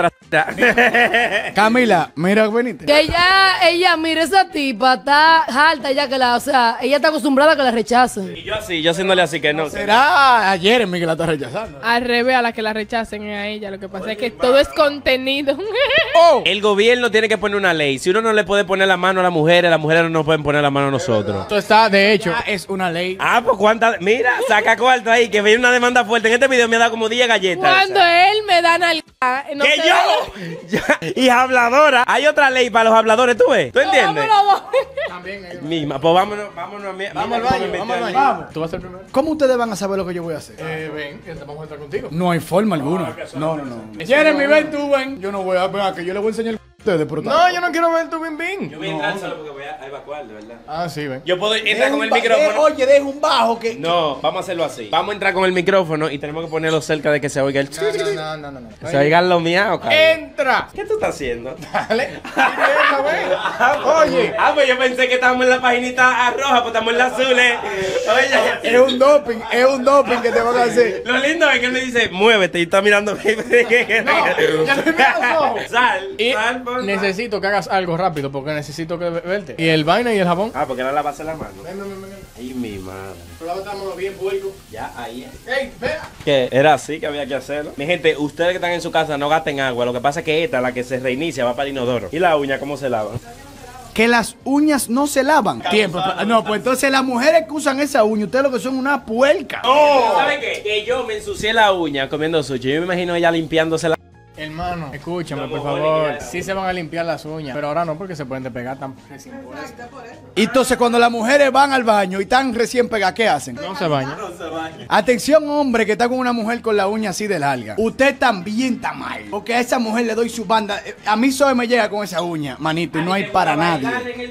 S3: trasera.
S2: Camila, mira, venite.
S11: Que ella, ella, mira, esa tipa está harta ya que la, o sea, ella está acostumbrada a que la rechacen.
S3: Y yo así, yo haciéndole así que no.
S2: Será a Jeremy que la está rechazando.
S5: Al revés, a la que la rechacen es a ella. Lo que pasa es que todo es contenido.
S2: Oh,
S3: El gobierno tiene que poner una ley. Si uno no le puede poner la mano a las mujeres, las mujeres no nos pueden poner la mano a nosotros.
S8: Esto está, de hecho,
S2: ya es una ley.
S3: Ah, pues cuántas. Mira, saca cuarto ahí, que viene una demanda fuerte. En este video me ha dado como diez galletas.
S5: Cuando él me da nalga, no
S3: ¡Que
S5: sé-
S3: yo! Ya, y habladora. Hay otra ley para los habladores, ¿tú ves? ¿Tú entiendes?
S5: Vámonos,
S8: también hay-
S3: Misma. Pues vámonos, vámonos a mí.
S8: Vamos al baño, vamos al baño.
S2: Vamos.
S8: Tú vas a ser primero.
S2: ¿Cómo ustedes van a saber lo que yo voy a hacer?
S8: Eh, ven, que te vamos a entrar contigo.
S2: No hay forma alguna. No, no, no. Jeremy, ven tú, ven. Yo no voy a ver que yo le voy a enseñar el c- a ustedes, pero
S8: No, yo no quiero ver tu bim bim.
S3: Yo voy a entrar solo porque voy a evacuar, de verdad.
S8: Ah, sí, ven.
S3: Yo puedo entrar con el
S2: ba-
S3: micrófono.
S2: eh, oye, deja un bajo que.
S3: No, vamos a hacerlo así. Vamos a entrar con el micrófono y tenemos que ponerlo cerca de que se oiga el.
S8: No, no, no, no, no.
S3: Que se oigan los miaos, cabrón.
S8: Entra.
S3: ¿Qué tú estás haciendo?
S8: Dale. Entra, ven. Oye.
S3: Ah, pues yo pensé que estábamos en la paginita roja, pues estamos en la azul, eh.
S2: Es
S3: Oye.
S2: un doping, es un doping que te van a hacer.
S3: Lo lindo es que él me dice, muévete y está mirando.
S8: ya me mira los ojos.
S3: Sal,
S8: Y
S3: sal, por
S8: necesito que hagas algo rápido porque necesito que ve- verte. Y el vaina y el jabón.
S3: Ah, porque ahora la base la mano.
S8: Ven, ven, ven, ven.
S3: Ay, mi madre.
S8: Tú lávate bien, puerco.
S3: Ya, ahí es.
S8: Ey, espera.
S3: Que era así que había que hacerlo. Mi gente, ustedes que están en su casa no gasten agua. Lo que pasa es que esta, la que se reinicia, va para el inodoro. ¿Y la uña cómo se lava?
S2: Que las uñas no se lavan. Tiempo. No, pues entonces las mujeres que usan esa uña, ustedes lo que son una puerca.
S3: ¡Oh! ¿Sabe qué? Que yo me ensucié la uña comiendo sushi. Yo me imagino ella limpiándose la...
S8: Hermano, escúchame,
S3: No,
S8: por
S3: cojones,
S8: favor.
S3: que ya-
S8: Sí se van a limpiar las uñas, pero ahora no porque se pueden despegar tan recién por eso.
S2: Y entonces cuando las mujeres van al baño y están recién pegadas, ¿qué hacen?
S8: No se bañan.
S2: Atención, hombre, que está con una mujer con la uña así de larga. Usted también está mal. Porque a esa mujer le doy su banda. Eh, A mí solo me llega con esa uña, manito, y no hay para nadie.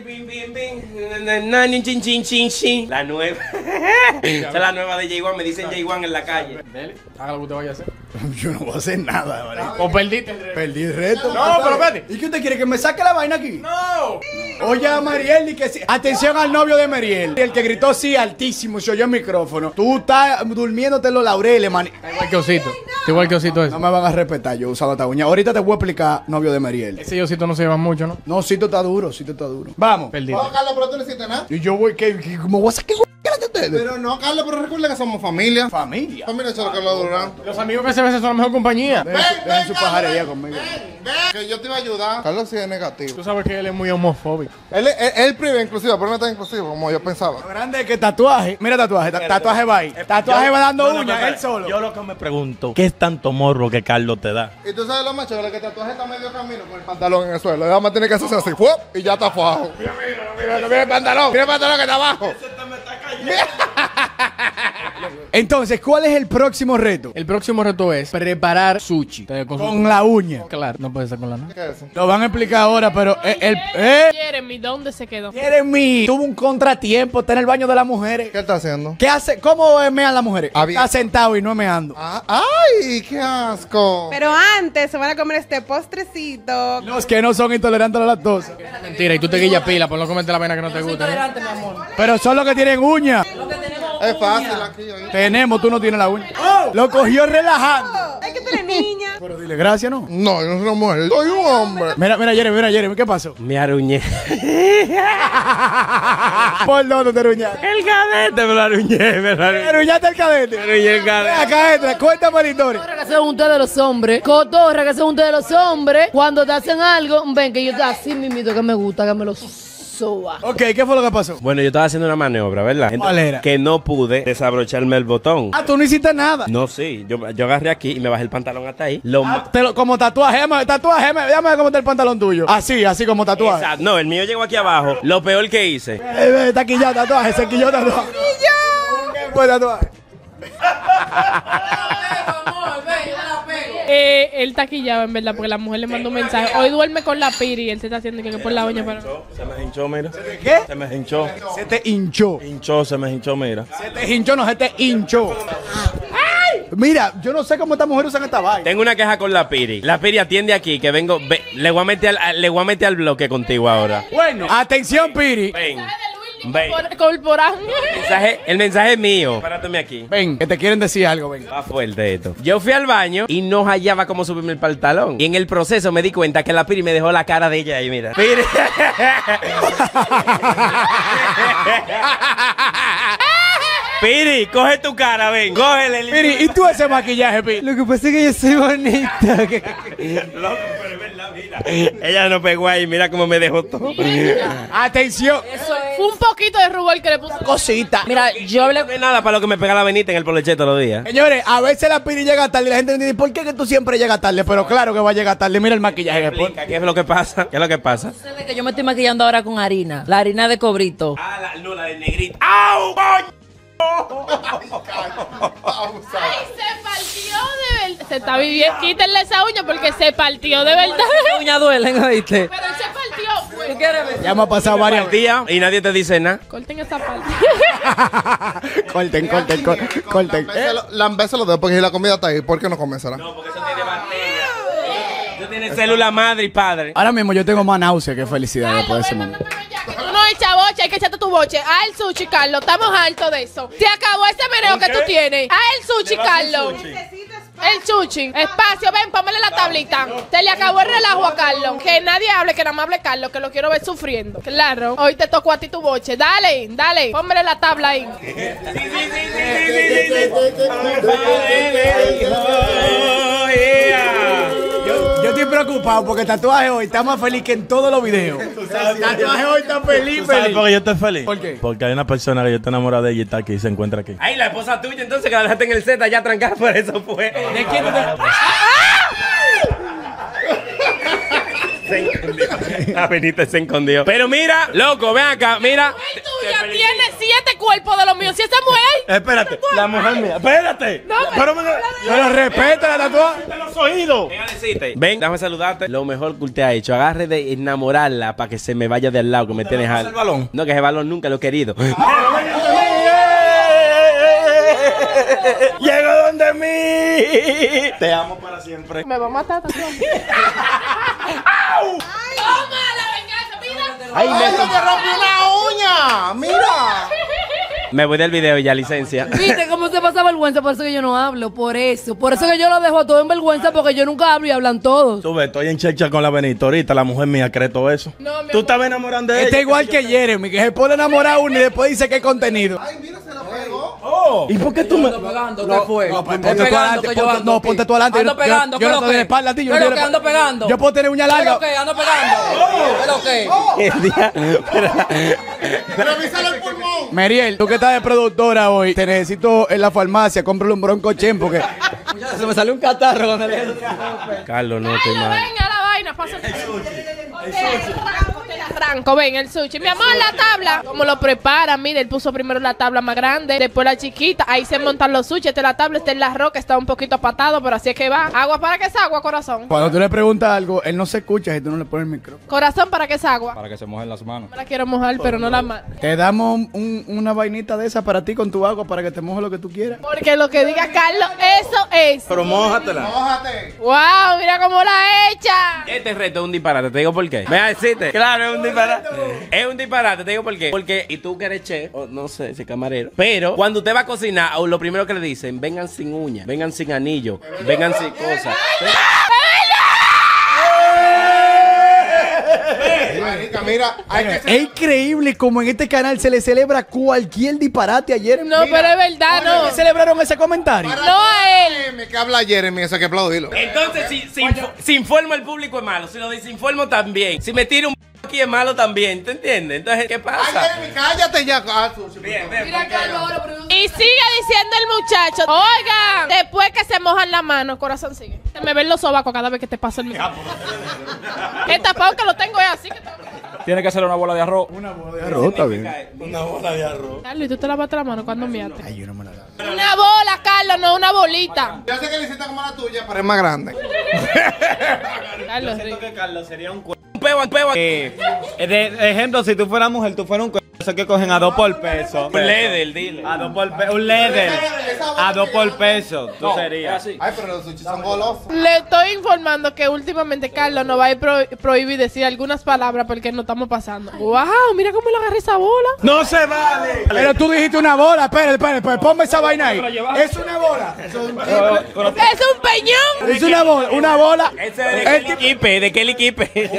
S3: La nueva. Esa es la nueva de J uno. Me dicen J uno en la calle.
S8: Dele, haga lo que usted vaya a hacer.
S2: Yo no voy a hacer nada, ¿vale?
S8: O perdiste el reto.
S2: Perdí el reto.
S8: No, pero espérate.
S2: ¿Y qué usted quiere? ¿Que me saque la vaina aquí?
S8: ¡No!
S2: Oye a Mariel y que sí. Atención al novio de Mariel. El que gritó sí altísimo, se oyó el micrófono. Tú estás durmiéndote en los laureles, man.
S8: Está igual que Osito. Está igual que Osito
S2: No
S8: ese.
S2: me van a respetar yo usando esta uña. Ahorita te voy a explicar, novio de Mariel.
S8: Ese y Osito no se llevan mucho, ¿no?
S2: No, Cito está duro, Cito está duro. Vamos.
S8: Perdiste.
S6: No, Carlos, pero tú no hiciste nada.
S2: Y yo voy, que ¿cómo voy a sacar de ustedes?
S6: Pero no, Carlos, pero recuerda que somos familia.
S2: Familia.
S6: Familia solo Carlos Durán.
S8: Los amigos que se besan son la mejor compañía.
S2: Dejen su- dejen su pajarería conmigo.
S6: Ven, que yo te iba a ayudar. Carlos sí es negativo.
S8: Tú sabes que él es muy homofóbico.
S6: Él es él, él priva inclusivo, pero no está inclusivo como yo pensaba.
S2: Lo grande es que tatuaje. Mira tatuaje, ta- tatuaje va ahí. Tatuaje va dando uñas, él solo.
S14: Yo lo que me pregunto, ¿qué es tanto morro que Carlos te da?
S6: Y tú sabes lo más chévere, que el tatuaje está medio camino con el pantalón en el suelo. Nada más tiene que hacerse así, ¡fuop! Y ya está abajo. Mira, mira, mira, mira el pantalón. Mira el pantalón que está abajo. Mira.
S2: Entonces, ¿cuál es el próximo reto?
S8: El próximo reto es preparar sushi. Con,
S2: Con la uña.
S8: Claro, no puede ser con la mano.
S6: ¿Qué es eso?
S2: Lo van a explicar ahora, pero eh, el... Eh,
S5: Jeremy, ¿dónde se quedó?
S2: Jeremy tuvo un contratiempo, está en el baño de las mujeres.
S6: ¿Qué está haciendo?
S2: ¿Qué hace? ¿Cómo mean las mujeres?
S6: Ah, bien.
S2: Está sentado y no meando.
S6: Ah, ¡ay, qué asco!
S9: Pero antes se van a comer este postrecito.
S2: Los que no son intolerantes a la lactosa.
S8: Mentira, y tú te guillas pila por no comerte la vaina que no te gusta. ¿eh?
S2: Pero son los que tienen uñas.
S6: Es fácil aquí. ¿eh?
S2: Tenemos, tú no tienes la uña. Lo cogió relajando.
S9: Hay que tener niña.
S2: Pero dile gracias, ¿no?
S6: No, yo no soy una mujer, soy un hombre.
S2: Mira, mira, Jeremy, mira, Jeremy, ¿qué pasó?
S3: Me aruñé.
S2: ¿Por dónde te aruñaste?
S3: El cadete me lo aruñé, me lo aruñé.
S2: ¿Te aruñaste el cadete?
S3: Me aruñé el cadete.
S2: Acá entra, cuéntame la historia.
S11: Cotorra que son ustedes los hombres. Cotorra que son ustedes los hombres. Cuando te hacen algo, ven que yo te así mismito que me gusta, que me lo suba.
S2: Ok, ¿qué fue lo que pasó?
S3: Bueno, yo estaba haciendo una maniobra, ¿verdad?
S2: ¿Cuál era?
S3: Que no pude desabrocharme el botón.
S2: Ah, tú no hiciste nada.
S3: No, sí. Yo, yo agarré aquí y me bajé el pantalón hasta ahí. Lo
S2: Ah, te lo- como tatuaje, déjame, tatuaje, déjame, déjame ver cómo está el pantalón tuyo. Así, así como tatuaje.
S3: Exacto. No, el mío llegó aquí abajo. Lo peor que hice.
S2: Eh, eh, está aquí ya tatuaje, se quilló tatuaje. ¿Qué fue tatuaje?
S5: Eh, él está quillado, en verdad, porque la mujer le mandó un mensaje. Hoy duerme con la piri y él se está haciendo que, que por la uña para...
S14: Se me hinchó, mira.
S2: ¿Qué?
S14: Se me hinchó.
S2: Se te hinchó.
S14: Hinchó, se me hinchó, mira.
S2: Se te hinchó, no se te hinchó. ¡Ay! Mira, yo no sé cómo estas mujeres usan esta vaina.
S3: Tengo una queja con la Piri. La Piri atiende aquí, que vengo. Ve, le, voy a meter al, le voy a meter al bloque contigo ahora.
S2: Bueno, atención, Piri.
S3: Ven. Ven.
S5: Corporal.
S3: El mensaje, el mensaje es mío. Párate aquí.
S2: Ven, que te quieren decir algo, ven.
S3: Va fuerte esto. Yo fui al baño y no hallaba cómo subirme el pantalón. Y en el proceso me di cuenta que la Piri me dejó la cara de ella ahí, mira. Piri. Piri, coge tu cara, ven. Cógele.
S2: Piri, ¿y tú ese maquillaje, Piri?
S1: Lo que pasa es que yo soy bonita.
S3: Loco, pero es verdad, mira. Ella no pegó ahí, mira cómo me dejó todo.
S2: Atención.
S5: Fue un poquito de rubor que le puso.
S2: Cosita.
S3: Mira, yo hablé de nada para lo que me pega la venita en el poleche todos los días.
S2: Señores, a veces la Piri llega tarde y la gente dice, ¿por qué que tú siempre llegas tarde? Pero claro que va a llegar tarde. Mira el maquillaje.
S3: Explica, ¿qué es lo que pasa? ¿Qué es lo que pasa?
S1: Sabes que yo me estoy maquillando ahora con harina. La harina de cobrito.
S3: Ah, la, no, la del negrito. ¡Au, coño!
S5: Ay, se partió de verdad. Se está viviendo. Quítenle esa uña porque se partió de verdad.
S1: Las uñas duelen, ¿oíste?
S5: Pero él se partió. Pues.
S1: ¿Tú quieres ver?
S2: Ya me ha pasado varias veces.
S3: Día y nadie te dice nada.
S5: Corten esa parte.
S2: Corten, corten, corten. corten.
S6: Lambese los dedos porque si la comida está ahí, ¿por qué no comenzará?
S3: No, porque eso tiene bacteria. Eso tiene célula madre y padre.
S2: Ahora mismo yo tengo más náusea que felicidad después de ese momento.
S5: Tú no echas boche, hay que echarte tu boche. A el sushi, Carlos. Estamos hartos de eso. Se acabó ese meneo que tú tienes. A el sushi, Carlos. El sushi. Espacio, ven, póngale la tablita. Se le acabó el relajo a Carlos. Que nadie hable, que nada más hable Carlos, que lo quiero ver sufriendo. Claro. Hoy te tocó a ti tu boche. Dale, dale. Póngale la tabla ahí.
S2: Yo, yo estoy preocupado porque el tatuaje hoy está más feliz que en todos los videos. El tatuaje hoy está feliz,
S14: ¿Tú sabes
S2: feliz.
S14: por qué yo estoy feliz?
S2: ¿Por qué?
S14: Porque hay una persona que yo estoy enamorado de ella y está aquí y se encuentra aquí.
S3: Ay, la esposa tuya entonces que la dejaste en el Z ya trancada, por eso fue.
S2: ¿De quién tú te-
S3: Se escondió. La venita se escondió. Pero mira, loco, ven acá, mira.
S5: Tú ya tienes siete cuerpos de los míos. Si esa mujer.
S14: Espérate, la mujer mía. Espérate.
S5: No,
S14: pero me...
S2: Pero respeta la tatuaje.
S14: de los oídos.
S3: Ven a decirte. Ven, déjame saludarte. Lo mejor que usted ha hecho. Agarre de enamorarla para que se me vaya de al lado, que me tienes al.
S14: el balón?
S3: No, que ese balón nunca lo he querido.
S14: Llego donde mí. Te amo para siempre.
S5: Me va a matar también.
S14: ¡Au!
S5: Toma la venganza, mira.
S14: Ay, me
S6: rompí una uña! ¡Mira!
S3: Me voy del video ya, licencia.
S11: ¿Viste cómo se pasa vergüenza? Por eso que yo no hablo, por eso. Por eso que yo lo dejo a todo en vergüenza, porque yo nunca hablo y hablan todos.
S14: Tú ves, estoy en checha con la Benito ahorita. La mujer mía cree todo eso.
S5: No, mi
S14: Tú estabas enamorando de ella.
S2: Está igual que Jeremy, que se pone enamorado uno y después dice que es contenido.
S6: Ay, mira, se la pegó.
S14: Oh. ¿Y por qué tú me...?
S1: Ando pegando, ¿qué fue?
S2: No, pues,
S1: Estoy
S2: ponte tú
S1: pegando,
S2: adelante,
S1: que yo
S2: ponte-
S1: ando
S2: no,
S1: aquí.
S2: ponte tú adelante.
S1: Ando
S2: Yo- yo-
S1: pegando,
S2: yo
S1: ¿qué
S2: no
S1: lo
S2: estoy de
S1: que?
S2: espalda a ti, yo
S1: ¿Qué
S2: no
S1: lo
S2: estoy
S1: que
S2: de-
S1: ando pegando?
S2: Yo puedo tener uña
S1: ¿Qué
S2: larga.
S1: lo que? Ando pegando. ¿Qué lo que?
S3: El día-
S6: Revísale el pulmón.
S2: Meriel, tú que estás de productora hoy, te necesito en la farmacia, cómprale un bronco chen porque
S1: Se me salió un catarro con el.
S3: Carlos, no estoy
S5: Carlos,
S3: mal.
S5: venga la vaina, pasa el sushi. El sushi. blanco, ven, el sushi. Mi amor, la tabla. Como lo prepara, mire, él puso primero la tabla más grande, después la chiquita. Ahí se montan los sushi. Esta es la tabla, esta es la roca, está un poquito apatado, pero así es que va. Agua, ¿para qué es agua, corazón?
S2: Cuando tú le preguntas algo, él no se escucha si tú no le pones el micrófono.
S5: Corazón, ¿para qué es agua?
S14: Para que se mojen las manos.
S5: Me la quiero mojar, pero no la mano.
S2: Te damos un- una vainita de esa para ti con tu agua para que te mojes lo que tú quieras.
S5: Porque lo que diga Carlos, eso es.
S3: Pero mójatela.
S6: Mójate.
S5: Wow, mira cómo la echa.
S3: Este reto es un disparate, te digo por qué. Ve a decirte. Claro, es un disparate. Es un disparate, te digo por qué. Porque, y tú que eres chef, o no sé si camarero, pero cuando usted va a cocinar, o lo primero que le dicen, vengan sin uñas, vengan sin anillo, vengan sin cosas.
S6: Marica, mira, hay que
S2: Es increíble como en este canal se le celebra cualquier disparate ayer.
S5: No, pero es verdad, no.
S2: ¿Qué celebraron ese comentario?
S5: No a él.
S6: que habla Jeremy, eso hay que aplaudirlo.
S3: Entonces, si, si, info- si informo al público es malo, si lo desinformo también. Si me tiro un aquí es malo también, ¿te entiendes? Entonces, ¿qué pasa?
S6: Ay, Jeremy, cállate ya. Ah, su-
S3: Bien, bien,
S5: Mira,
S3: porque-
S5: Carlos, y sigue diciendo el muchacho, oigan, después que se mojan las manos, corazón sigue. Se me ven los sobacos cada vez que te paso el micrófono. El tapado que lo tengo es así que te...
S14: Tiene que hacer una bola de arroz.
S2: Una bola de arroz, está bien.
S3: Una bola de arroz.
S5: Carlos, ¿y tú te lavaste la mano cuando miaste?
S2: Ay, yo no me la lavo.
S5: Una bola, Carlos, no una bolita.
S6: Yo sé que le hiciste como la tuya, pero es más grande.
S5: Carlos,
S13: Siento que Carlos sería un cu...
S3: Un peo, un peo.
S13: Eh, de ejemplo, si tú fueras mujer, tú fueras un cu... Eso que cogen a dos por peso.
S3: Un leder, dile.
S13: A dos por peso. Un leder. A dos por peso. Tú serías.
S6: Ay, pero los sushi son golosos.
S5: le estoy informando que últimamente Carlos nos va a pro- prohibir decir algunas palabras porque nos estamos pasando. ¡Wow! Mira cómo le agarré esa bola.
S14: ¡No se vale!
S2: Pero tú dijiste una bola, espera, espera, espera, ponme esa vaina ahí. Es una bola. Es un-
S5: ¡Es un peñón!
S2: Es una bola, una bola.
S3: Ese es de Kelly Kipe, de Kelly Kipe.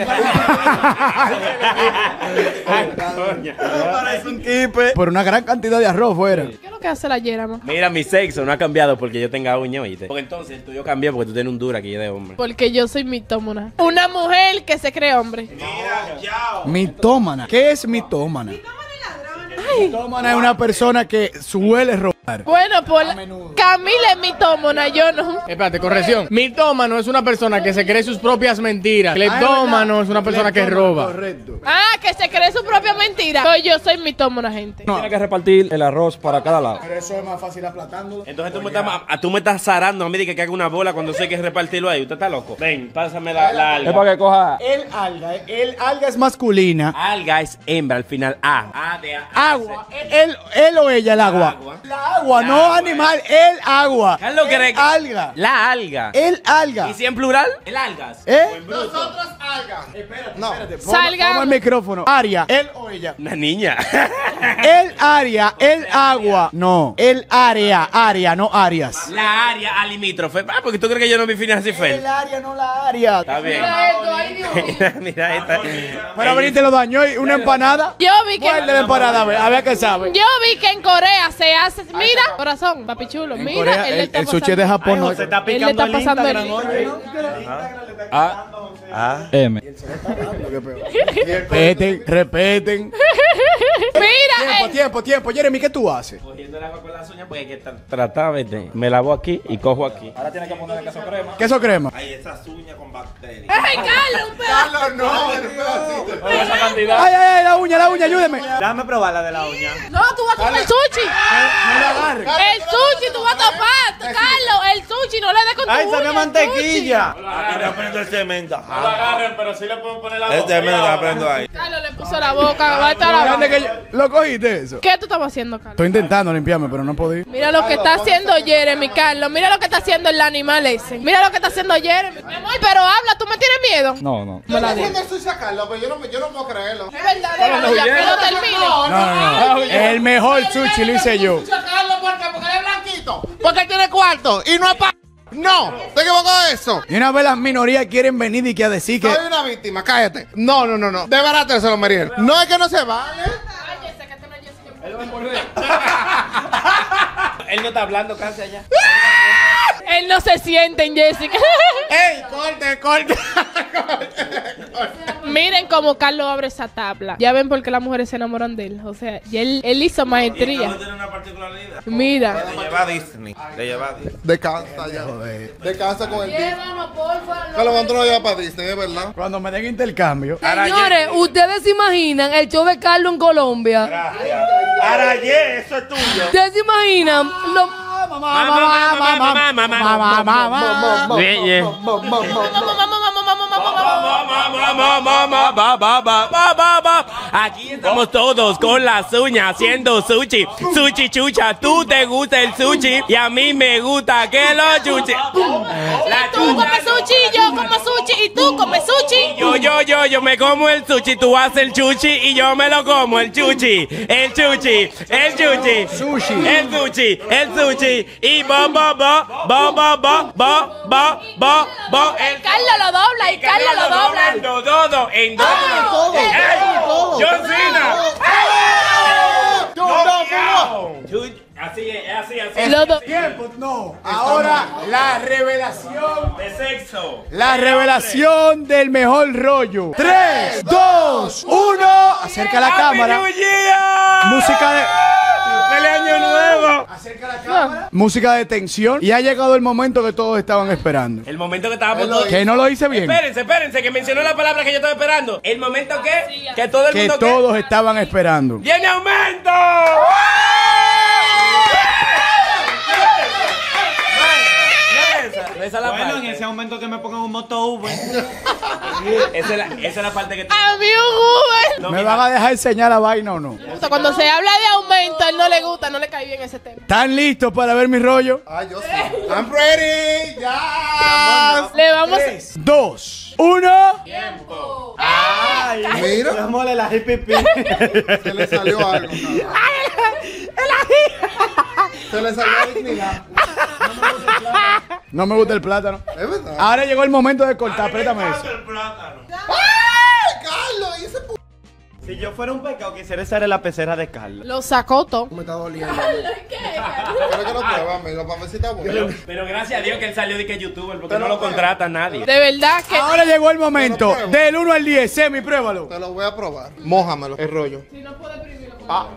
S14: Parece un kipe.
S2: Por una gran cantidad de arroz fuera.
S5: ¿Qué es lo que hace la yerma?
S3: Mira, mi sexo no ha cambiado porque yo tenga uña, ¿oíste? Porque entonces el tuyo cambió porque tú tienes un dura que yo de hombre.
S5: Porque yo soy mitómana. Una mujer que se cree hombre.
S2: Mitómana. ¿Qué es mitómana? Mitómana es una persona que suele robar.
S5: Bueno, por Camila es mitómana, yo no.
S8: Espérate, corrección. Mitómano es una persona que se cree sus propias mentiras. Cleptómano es una persona que roba.
S2: Correcto.
S5: Ah, que se cree su propia mentira. Pues yo soy mitómana, gente.
S14: Tiene que repartir el arroz para cada lado.
S2: Pero eso es más fácil aplatándolo.
S3: Entonces tú me, estás, a- tú me estás zarando a mí de que haga una bola cuando sé que es repartirlo ahí. ¿Usted está loco? Ven, pásame la, la
S14: Es
S3: alga.
S14: para que coja.
S2: El alga, el alga es masculina.
S3: Alga es hembra al final. A. A de A.
S2: Agua. Él, él o ella, el agua.
S3: Agua.
S2: La agua, no animal, el agua.
S3: Carlos,
S2: El
S3: ¿qué-
S2: alga.
S3: La alga.
S2: El alga.
S3: ¿Y si en plural? El algas.
S2: ¿Eh?
S6: Nosotros alga. No.
S5: Salga.
S2: Toma el micrófono. Aria, él o ella.
S3: Una niña.
S2: El área, el agua. No, el área, área, no áreas.
S3: La área a limítrofe. Ah, porque tú crees que yo no vi Phineas y Ferb.
S2: El área, no la área.
S3: Está bien.
S5: Mira esto, ay, Dios.
S3: Mira, mira esta.
S2: Pero venir te lo dañó y una empanada.
S5: Yo vi que
S2: Muerde la empanada, a ver, a ver qué sabe.
S5: yo vi que en Corea se hace, mira, corazón, papi chulo,
S2: En
S5: mira,
S2: Corea,
S5: él le
S2: el,
S5: está
S2: el sushi
S5: pasando-
S2: de Japón no.
S13: Se está
S5: Él le
S13: picando
S5: está
S13: el
S5: pasando el
S13: Instagram, oye.
S14: A. A. M.
S2: Repeten, repeten.
S5: Mira,
S2: Tiempo,
S5: eh,
S2: tiempo, tiempo. Jeremy, ¿qué tú haces?
S3: Cogiendo el agua con las uñas porque hay que tra- tratar, ¿viste? Me lavo aquí y cojo aquí.
S14: Ahora tiene que ponerle queso crema.
S2: ¿Queso crema?
S12: Ay, esas uñas con bacterias.
S5: ay, Carlos, un pedazo.
S6: Carlos, no, un pedacito.
S14: Esa cantidad.
S2: Ay, ay, ay, la uña, la uña, ayúdeme.
S13: Déjame probar la de la uña.
S5: No, tú vas a comer sushi. El sushi, tú vas a topar, Carlos, el sushi, no le des con tu
S13: ¡Ay,
S5: uña,
S13: sabe a
S5: el
S13: mantequilla!
S12: Aquí le aprendo el cemento.
S14: No lo agarren, pero sí le pueden poner la
S12: El cemento le aprendo ahí.
S5: sushi. Carlos le puso la boca, va a estar la
S2: Grande
S5: boca.
S2: que yo- ¿Lo cogiste eso?
S5: ¿Qué tú estabas haciendo, Carlos?
S2: Estoy intentando limpiarme, pero no podí.
S5: Mira lo que está haciendo Jeremy, Carlos. Mira lo que está haciendo el animal ese. Mira lo que está haciendo Jeremy. Mi amor, pero habla, ¿tú me tienes miedo?
S14: No, no.
S6: Yo no entiendo el sushi a Carlos, pero yo no, yo no puedo creerlo.
S5: Es verdad, déjalo ya, que lo termine.
S2: No, no, no. El mejor sushi lo hice yo.
S6: Sushi a Carlos, ¿por qué? Porque él es blanquito. Porque él tiene cuarto y no es pa... No, te equivocó de eso.
S2: Y una vez las minorías quieren venir y que a decir que...
S6: Soy una víctima, cállate. No, no, no, no. De verdad se lo Meriel. No es que no se vale.
S3: Él no está hablando casi allá.
S5: Él no se siente en Jessica.
S6: ¡Ey, corte, corte!
S5: Miren cómo Carlos abre esa tabla. Ya ven por qué las mujeres se enamoran de él. O sea, ya él, él hizo maestría. Mira.
S13: Le lleva a Disney. Le lleva a Disney.
S6: Descansa ya. Descansa con el Disney.
S11: Llévanos, porfa.
S6: Carlos, ¿cuánto lo lleva para Disney? Es verdad.
S2: Cuando me den intercambio.
S11: Señores, ¿ustedes se imaginan el show de Carlos en Colombia?
S3: Gracias. Araye, eso es tuyo.
S11: ¿Ustedes se imaginan? Lo-
S3: Aquí estamos todos con las uñas haciendo sushi. Sushi chucha, tú te gusta el sushi y a mí me gusta que lo chuchi.
S5: Tú comes sushi, yo como sushi y tú comes sushi.
S3: Yo, yo, yo, yo me como el sushi, tú haces el chuchi y yo me lo como, el chuchi, el chuchi, el chuchi,
S2: Sushi.
S3: el sushi, el sushi y bo, bo, bo, bo, bo, bo, bo, bo, bo, bo, el
S5: Carlos lo dobla y Carlos lo dobla.
S3: en do, do, do, en do,
S6: todo,
S3: ¡Ey!
S6: todo.
S3: ¡John Cena!
S6: Yo, no,
S3: Chuchi, así es, así, así.
S5: Lo do-
S2: Tiempo, no. Ahora la revelación.
S3: De sexo.
S2: La revelación del mejor rollo. tres, dos, uno. Acerca la cámara.
S3: ¡Happy New Year!
S2: Música de.
S3: ¡Feliz año nuevo!
S2: Acerca la cámara. Música de tensión. Y ha llegado el momento que todos estaban esperando.
S3: El momento que estábamos todos...
S2: Que no lo hice bien.
S3: Espérense, espérense, que mencionó la palabra que yo estaba esperando. El momento que... Que todo el
S2: Que
S3: mundo...
S2: todos estaban esperando.
S3: ¡Viene aumento! Esa es la
S13: Bueno, en
S3: parte.
S13: ese momento que me pongan un moto V.
S3: Esa es la, esa es la parte que...
S5: A mí un Uber.
S2: ¿Me van a dejar enseñar la vaina o no?
S5: O sea, cuando se habla de aumento, a él no le gusta, no le cae bien ese tema.
S2: ¿Están listos para ver mi rollo?
S6: Ay, yo sí. I'm ready. Ya.
S5: Le vamos a...
S2: tres, dos, uno.
S13: Ay,
S6: Mira.
S13: Démosle la hippie.
S6: Se le salió algo. Se le salió la dignidad.
S2: No me gusta el plátano.
S6: Es verdad.
S2: Ahora llegó el momento de cortar. Apriétame eso.
S6: ¡Ay, Carlos! ¿Y ese p...
S13: Si yo fuera un pecado, quisiera ser en la pecera de Carlos.
S5: Lo sacó todo.
S6: Me está doliendo. Quiero que lo pruebas, amigo, para ver si está bueno.
S3: Pero gracias a Dios que él salió de que youtuber, porque no lo contrata nadie.
S5: De verdad que...
S2: Ahora llegó el momento. Del uno al diez. Semi, pruébalo.
S6: Te lo voy a probar. Mójamelo, el rollo.
S5: Si no puede primirlo con
S6: Ah.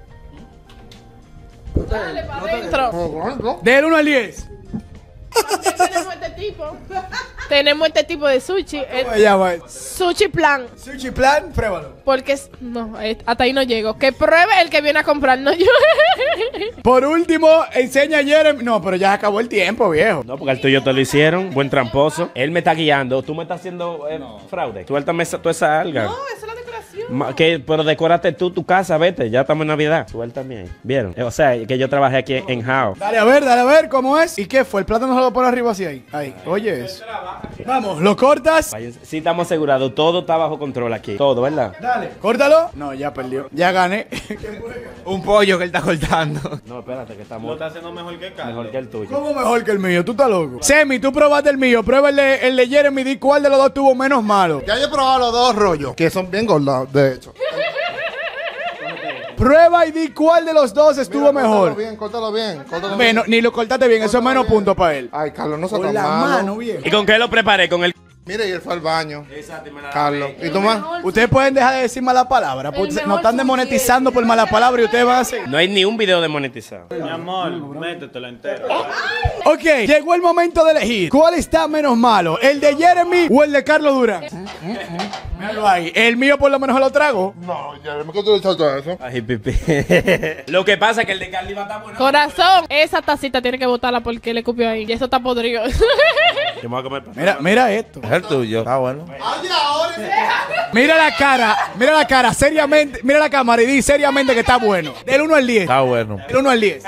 S5: Dale para adentro.
S2: Del uno al diez.
S5: Tenemos este tipo. Tenemos este tipo de sushi. El
S2: Ya va.
S5: sushi plan.
S2: Sushi plan, pruébalo.
S5: Porque es... No, eh, hasta ahí no llego. Que pruebe el que viene a comprar, no yo.
S2: Por último, enseña a Jeremy. No, pero ya acabó el tiempo, viejo.
S3: No, porque al tuyo te lo hicieron, buen tramposo. Él me está guiando, tú me estás haciendo eh, fraude. Suéltame esa, toda esa alga.
S5: No, esa es la decoración.
S3: Ma- que, pero decórate tú tu casa, vete, ya estamos en Navidad. Suéltame ahí. ¿Vieron? Eh, O sea, que yo trabajé aquí en House.
S2: Dale a ver, dale a ver cómo es. ¿Y qué fue? ¿El plátano se lo pone arriba así ahí? Ahí. Oye eso. Vamos, lo cortas.
S3: Váyanse. Sí, estamos asegurados, todo está bajo control aquí. Todo, ¿verdad?
S2: Dale, córtalo. No, ya perdió. Ya gané.
S13: Un pollo que él está cortando.
S3: No, espérate, que
S13: Lo
S3: estamos
S13: está haciendo mejor que Carlos.
S3: mejor que el tuyo.
S2: ¿Cómo mejor que el mío? ¿Tú estás loco? Semi, tú probaste el mío. Prueba el de, el de Jeremy. Di cuál de los dos tuvo menos malo.
S6: Ya yo he probado los dos rollos, que son bien gordos, de hecho.
S2: Prueba y di cuál de los dos estuvo
S6: Mira,
S2: mejor.
S6: Córtalo bien, córtalo bien. Córtalo bien.
S2: Menos, ni lo cortaste bien. Eso es menos puntos para él.
S6: Ay, Carlos, no se
S2: Con
S6: tan
S2: la
S6: malo.
S2: mano, bien.
S3: ¿Y con qué lo preparé? Con el...
S6: Mire, y él fue al baño. Carlos. ¿Y tú más?
S2: Ustedes pueden dejar de decir mala palabra. Porque
S11: mejor
S2: nos están demonetizando por mala palabra y ustedes van a hacer.
S3: No hay ni un video demonetizado.
S13: Mi amor, métetelo entero.
S2: Ok, llegó el momento de elegir. ¿Cuál está menos malo? ¿El de Jeremy o el de Carlos Durán? Míralo ahí. El mío por lo menos lo trago.
S6: No, ya me conté todo eso.
S3: Ay, pipi. Lo que pasa es que el de Carly va a estar bueno.
S5: Corazón, esa tacita tiene que botarla porque le cupió ahí. Y eso está podrido.
S3: Yo me voy a comer.
S2: Mira, mira esto.
S14: Es el tuyo. Está bueno.
S6: Ay, ahora.
S2: Mira la cara, mira la cara, seriamente, mira la cámara y di seriamente que está bueno. Del uno al diez.
S14: Está bueno.
S2: Del uno al diez.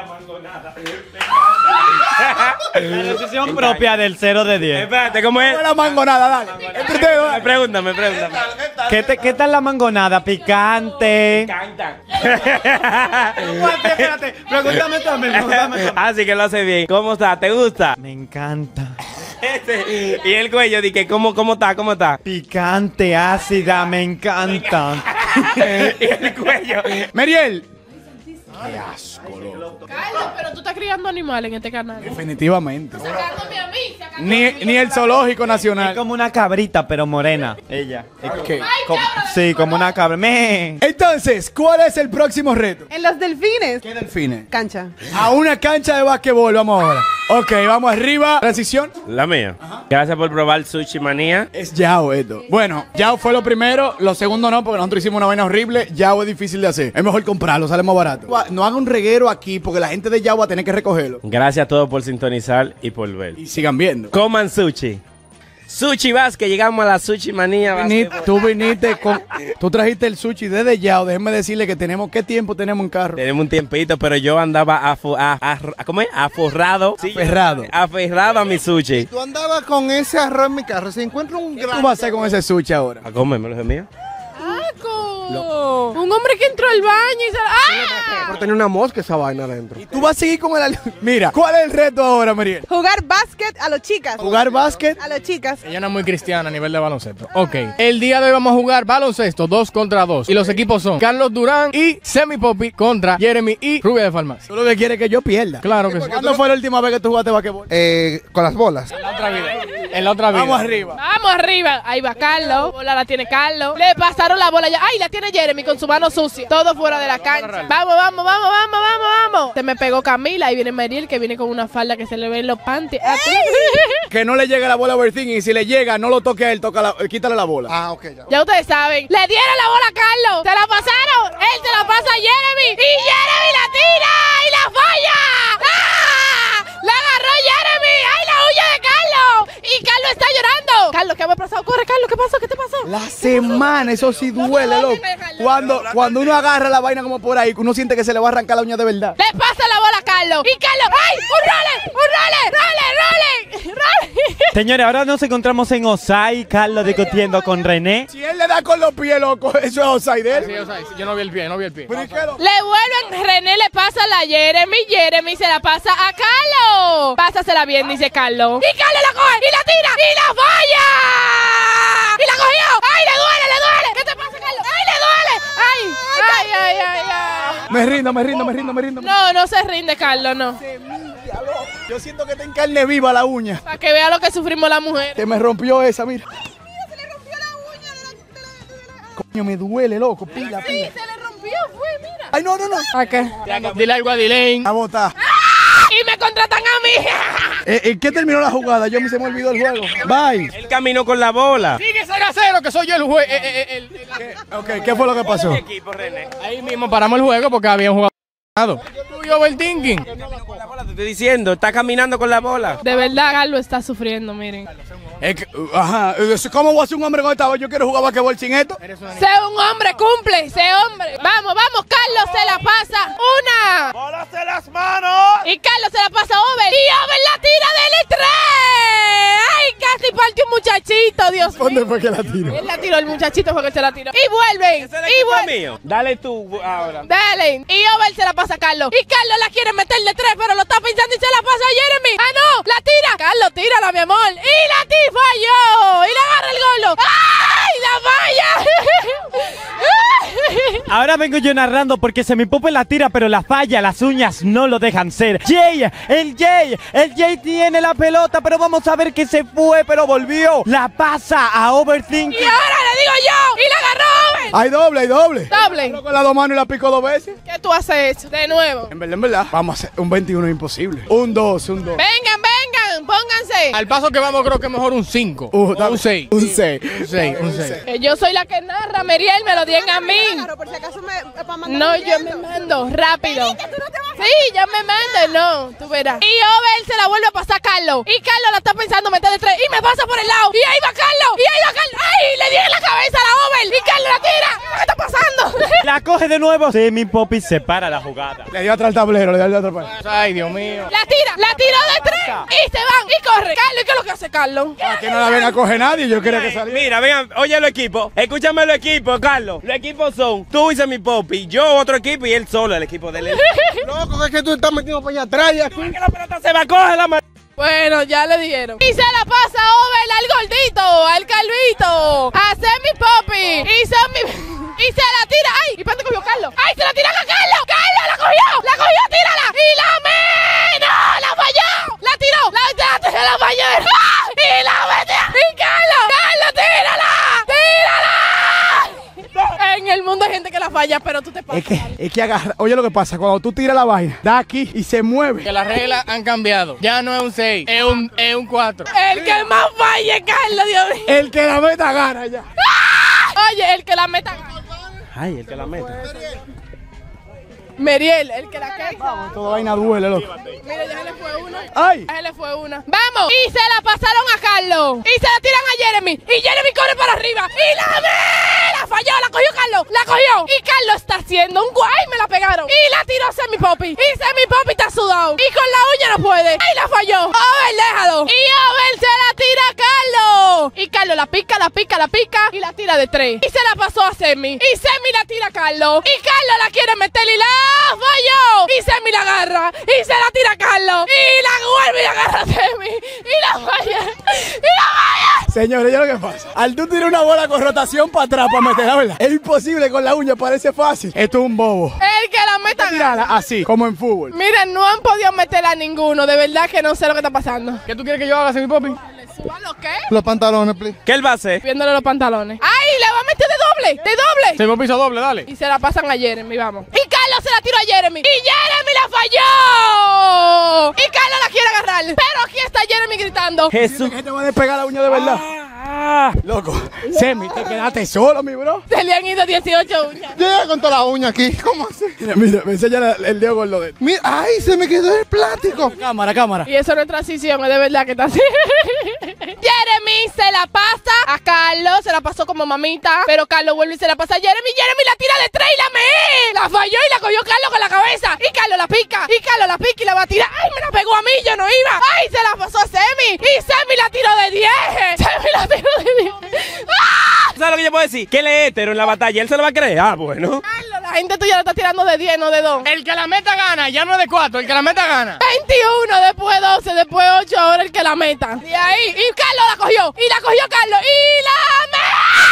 S13: La decisión propia del cero de diez.
S3: Espérate, ¿cómo es?
S2: ¿Cómo es la mangonada? Dale. Entre ustedes,
S3: Me
S2: dale.
S3: pregunta, me pregunta.
S13: ¿Qué, te- ¿Qué tal la mangonada? Picante.
S3: Cantan.
S13: Espérate, espérate. Pregúntame también. Pregúntame también.
S3: Así que lo hace bien. ¿Cómo está? ¿Te gusta?
S13: Me encanta.
S3: Ese. Y el cuello, dije, ¿cómo, cómo está? ¿Cómo está?
S13: Picante, ácida, me encanta.
S3: Y el cuello.
S2: Meriel, Qué asco, loco.
S5: Carlos, pero tú estás criando animales en este canal.
S2: Definitivamente.
S5: Sacándome a mí, sacándome
S2: Ni,
S5: a mí.
S2: ni el zoológico nacional.
S14: Es como una cabrita, pero morena. Ella.
S2: ¿Qué?
S14: Co- sí, como una cabra. Me.
S2: Entonces, ¿cuál es el próximo reto?
S9: En los delfines.
S2: ¿Qué delfines?
S9: Cancha.
S2: A una cancha de basquetbol, vamos ahora. Ok, vamos arriba. Transición.
S3: La mía. Gracias por probar Sushi Manía.
S2: Es Yao esto. Bueno, Yao fue lo primero, lo segundo no, porque nosotros hicimos una vaina horrible. Yao es difícil de hacer. Es mejor comprarlo, sale más barato. No haga un reguero aquí, porque la gente de Yao va a tener que recogerlo.
S3: Gracias a todos por sintonizar y por ver.
S2: Y sigan viendo.
S3: Coman sushi. Sushi Vázquez, llegamos a la Sushi Manía.
S2: Vini- tú viniste con... Tú trajiste el sushi desde Yao. Déjenme decirle que tenemos... ¿Qué tiempo tenemos en carro?
S3: Tenemos un tiempito, pero yo andaba afu- a- a- ¿cómo es? aforrado. Sí,
S2: Aferrado.
S3: Aferrado a mi sushi.
S6: Tú andabas con ese arroz en mi carro. Se encuentra un
S2: ¿Qué
S6: gran.
S2: tú vas a hacer con ese sushi ahora?
S3: A comérmelo, es mío.
S5: Aco. Un hombre que entró al baño y se... ¡Ah!
S6: Por tener una mosca esa vaina adentro.
S2: Tú vas a seguir con el... Mira, ¿cuál es el reto ahora, Mariel?
S9: Jugar básquet a los chicas.
S2: Jugar básquet.
S9: A las chicas.
S8: Ella no es muy cristiana a nivel de baloncesto. Ok. El día de hoy vamos a jugar baloncesto dos contra dos. Y los equipos son Carlos Durán y Semi Poppy contra Jeremy y Rubia de Farmacia.
S2: Tú lo que quieres es que yo pierda.
S8: Claro que sí.
S2: ¿Cuándo fue la última vez que tú jugaste basquetbol?
S6: Eh, con las bolas.
S8: En la otra vida. En la otra vida.
S2: Vamos arriba.
S5: Vamos arriba. Ahí va Carlos. La bola la tiene Carlos. Le pasaron la bola ya. Ay, la tiene Jeremy con su mano sucia. Todo fuera de la cancha. Vamos, vamos, vamos, vamos, vamos, vamos. Se me pegó Camila. Ahí viene Mariel, que viene con una falda que se le ven los panties.
S2: Que no le llegue la bola a overthinking. Y si le llega, no lo toque a él, toca la- quítale la bola.
S6: Ah, ok, ya.
S5: Ya ustedes saben. Le dieron la bola a Carlos. Se la pasaron. Él se la pasa a Jeremy. Y Jeremy la tira. Y la falla. ¡Ah! La agarró Jeremy. ¡Ay, la huya de Carlos! Y Carlos está llorando. Carlos, ¿qué me ha pasado? Corre, Carlos. ¿Qué pasó? ¿Qué te pasó?
S2: La semana, eso sí duele, loco. Cuando, cuando uno agarra la vaina como por ahí, uno siente que se le va a arrancar la uña de verdad.
S5: Le pasa la bola a Carlos. Y Carlos. ¡Ay! ¡Un role! ¡Un role! ¡Role! ¡Role! ¡Role!
S14: Señores, ahora nos encontramos en Osai, Carlos discutiendo con René.
S2: Si él le da con los pies, loco, eso es offside de él.
S8: Sí, o sea, yo no vi el pie, no vi el pie.
S2: Pero ¿y qué lo-
S5: Le vuelven, René le pasa la Jeremy, Jeremy se la pasa a Carlos. Pásasela bien, dice Carlos. Y Carlos la coge, y la tira, y la falla. Y la cogió. ¡Ay, le duele, le duele! ¿Qué te pasa, Carlos? ¡Ay, le duele! ¡Ay, ay, ay, ay, ay!
S2: Me rindo, me rindo, me rindo, me rindo.
S5: No, no se rinde, Carlos, no.
S2: Yo siento que está en carne viva la uña.
S5: Para que vea lo que sufrimos las mujeres.
S2: Que me rompió esa, mira. Coño, me duele, loco. Pila,
S5: Sí,
S2: pila.
S5: se le rompió, fue, mira.
S2: Ay, no, no, no.
S5: ¿A qué?
S8: Dile algo a Dilaine.
S2: A botar.
S5: Y me contratan a mí.
S2: Eh, ¿En qué terminó la jugada? Yo me se me olvidó el juego. Bye.
S3: Él caminó con la bola.
S8: Sigue cero a cero, que soy yo el juez. Eh, eh, eh, el-
S2: Ok, ¿qué fue lo que pasó?
S3: Equipo, René.
S8: Ahí mismo paramos el juego porque había un jugador. Tú y overthinking.
S3: Con la bola, te estoy diciendo, está caminando con la bola.
S5: De verdad, Carlos está sufriendo, miren.
S2: Es que, uh, ajá, eh, ¿cómo voy a ser un hombre con esta voz? Yo quiero jugar basquetbol sin esto.
S5: Sé un hombre, cumple, sé hombre. Vamos, vamos, Carlos se la pasa. Una.
S12: ¡Bolas de las manos!
S5: Y Carlos se la pasa a Over. Y Over la tira del tres. ¡Ay, casi parte un muchachito, Dios mío!
S2: ¿Dónde fue que la tiró?
S5: Él la tiró, el muchachito fue que se la tiró. Y vuelven.
S3: ¿Ese es el
S5: Y
S3: equipo
S5: vuelven.
S3: mío? Dale tú ahora.
S5: Dale. Y Over se la pasa a Carlos. Y Carlos la quiere meter de tres, pero lo está pensando y se la pasa a Jeremy. ¡Ah, no! ¡La tira! Carlos, tírala, mi amor. Y la tira falló. Y le agarra el golo. ¡Ay, la falla!
S14: Ahora vengo yo narrando porque se me pope la tira, pero la falla, las uñas no lo dejan ser. Jay, el Jay, el Jay tiene la pelota, pero vamos a ver que se fue, pero volvió. La pasa a Overthinking.
S5: Y ahora le digo yo. Y la agarró Over.
S2: Hay doble, hay doble.
S5: Doble.
S2: Yo con las dos manos y la pico dos veces.
S5: ¿Qué tú haces eso? De nuevo.
S2: En verdad, en verdad. Vamos a hacer un veintiuno imposible. Un dos, un dos.
S5: Vengan, vengan, pónganse.
S8: Al paso que vamos, creo que mejor un cinco.
S2: Uh,
S8: o un seis.
S2: Un seis.
S8: Un seis, un seis.
S5: Que yo soy la que narra, Meriel, me lo digan a mí.
S9: Claro, por si acaso me, para mandar
S5: No,
S9: un
S5: yo
S9: video.
S5: me mando rápido. Sí, ya me mando, no, tú verás. Y Over se la vuelve a pasar a Carlos. Y Carlos la está pensando meter de tres. Y me pasa por el lado. Y ahí va Carlos. Y ahí va Carlos. ¡Ay! Le di en la cabeza a la Over. Y Carlos la tira. ¿Qué está pasando?
S14: La coge de nuevo. Semi Poppy se para la jugada.
S2: Le dio atrás al tablero, le dio atrás al tablero.
S8: Ay, Dios mío.
S5: La tira, la tiró de tres. Y se van. Y corre. Carlos, ¿y qué es lo que hace Carlos?
S2: Aquí no la ven a coger nadie, yo quería que saliera.
S3: Mira, vengan, oye los equipos. Escúchame los equipos, Carlos. Los equipos son tú y Semi Poppy, yo otro equipo y él solo, el equipo de él.
S6: Loco, es que tú estás metido para allá atrás. Ya.
S3: Que la pelota se va a coger la mano.
S5: Bueno, ya le dieron. Y se la pasa Over al gordito, al calvito, a Semi Poppy. Y Semi... Y se la tira. ¡Ay! ¿Y para dónde cogió Carlos? ¡Ay! ¡Se la tiran a Carlos! ¡Carlos la cogió! mundo hay gente que la falla, pero tú te pasas.
S2: Es que, es que agarra. Oye, lo que pasa, cuando tú tiras la vaina, da aquí y se mueve.
S8: Que las reglas han cambiado. Ya no es un seis, es un, es un cuatro.
S5: El que más falle, Carlos, Dios mío.
S2: El que la meta gana ya.
S5: Oye, el que la meta.
S3: Ay, el que la meta.
S5: Meriel, el que la que.
S2: Vamos, toda vaina duele, loco.
S5: Mira, ya se le fue una.
S2: ¡Ay!
S5: Ya se le fue una. ¡Vamos! Y se la pasaron a Carlos. Y se la tiran a Jeremy. Y Jeremy corre para arriba. ¡Y la ve! ¡La falló! ¡La cogió Carlos! ¡La cogió! Y Carlos está haciendo un guay. Me la pegaron. Y la tiró Semi Poppy. Y Semi Poppy está sudado. Y con la uña no puede. ¡Ay, la falló! ¡Over, déjalo! Y Over se la tira a Carlos. Y Carlos la pica, la pica, la pica. Y la tira de tres. Y se la pasó a Semi. Y Semi la tira a Carlos. Y Carlos la quiere meter y la falló. Y Semi la agarra. Y se la tira a Carlos. Y la vuelve y agarra a Semi. Y la falla. Y la falla.
S2: Señores, yo lo que pasa. Al tú tirar una bola con rotación para atrás para meterla, ¿verdad? Es imposible con la uña, parece fácil. Esto es un bobo.
S5: El que la meta
S2: Tirala así, como en fútbol.
S5: Miren, no han podido meterla a ninguno. De verdad que no sé lo que está pasando.
S8: ¿Qué tú quieres que yo haga, Semi Poppy?
S5: ¿Suba lo qué?
S6: Los pantalones, please.
S3: ¿Qué él va a hacer?
S5: Viéndole los pantalones. ¡Ay! Le va a meter de doble. De doble.
S8: Semi Poppy hizo doble, dale.
S5: Y se la pasan a Jeremy, vamos. Y Carlos se la tiró a Jeremy. Y Jeremy la falló. Y Carlos la quiere agarrar. Pero aquí está Jeremy gritando.
S3: Jesús.
S2: ¿Qué te va a despegar la uña de verdad?
S3: Ah,
S2: Loco, Semi, te quedaste solo, mi bro.
S5: Se le han ido dieciocho uñas.
S6: Llega con toda la uña aquí. ¿Cómo así?
S2: Mira, mira, me enseña la- el dedo gordo de él.
S6: Mira, ay, se me quedó el plástico.
S2: Cámara, cámara.
S5: Y eso no es transición, es de verdad que está así. Jeremy se la pasa a Carlos, se la pasó como mamita. Pero Carlos vuelve y se la pasa a Jeremy. Jeremy la tira de tres y la me. La falló y la cogió Carlos con la cabeza. Y Carlos la pica. Y Carlos la pica y la va a tirar. ¡Ay, me la pegó a mí! Yo no iba. ¡Ay, se la pasó a Semi! Y Semi la tiró de diez. Semi la tiró de diez. ¡Ah!
S3: ¿Sabes lo que yo puedo decir? Que él es hétero en la batalla. Él se lo va a creer. Ah, bueno.
S5: Carlos, la gente tuya la está tirando de diez, no de dos.
S8: El que la meta gana, ya no es de cuatro, el que la meta gana.
S5: veintiuno, después doce, después ocho, ahora el que la meta. Y ahí, y Carlos la cogió. Y la cogió Carlos. Y la me.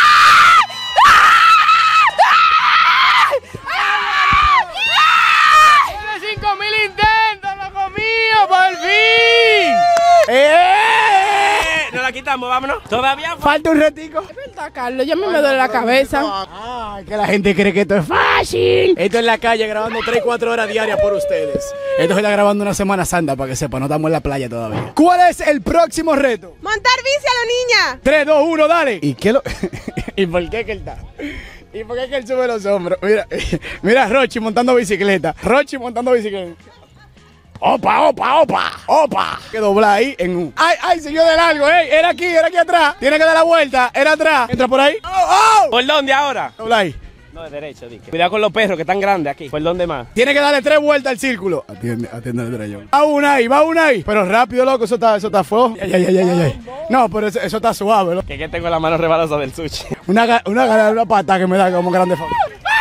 S8: Tiene cinco mil intentos, loco mío, por fin.
S2: ¡Eh!
S3: Nos la quitamos, vámonos. Todavía
S2: Falta un retico.
S5: Es verdad, Carlos, ya a mí me duele la cabeza.
S2: Ay, que la gente cree que esto es fácil. Esto es la calle grabando tres, cuatro horas diarias por ustedes. Esto se está grabando una Semana Santa para que sepan, no estamos en la playa todavía. ¿Cuál es el próximo reto?
S9: Montar bici a la niña.
S2: tres, dos, uno, dale. ¿Y qué lo.? ¿Y por qué que él está? ¿Y por qué que él sube los hombros? Mira, mira, Rochi montando bicicleta. Rochi montando bicicleta. ¡Opa, opa, opa! ¡Opa! Que dobla ahí en un. ¡Ay, ay! Siguió de largo, ¡ey! Era aquí, era aquí atrás. Tiene que dar la vuelta, era atrás. Entra por ahí. ¡Oh, oh!
S3: ¿Por dónde ahora?
S2: Dobla ahí.
S3: No, de derecho, dije. Cuidado con los perros que están grandes aquí. ¿Por dónde más?
S2: Tiene que darle tres vueltas al círculo. Atiende, atiende el trayón. Va una ahí, va una ahí. Pero rápido, loco, eso está, eso está fuego. Ay, ay, ay, ay, ay. No, pero eso, eso está suave, loco.
S3: Que que tengo la mano rebalosa del sushi.
S2: Una, ga- una, ga- una pata que me da como grande favor.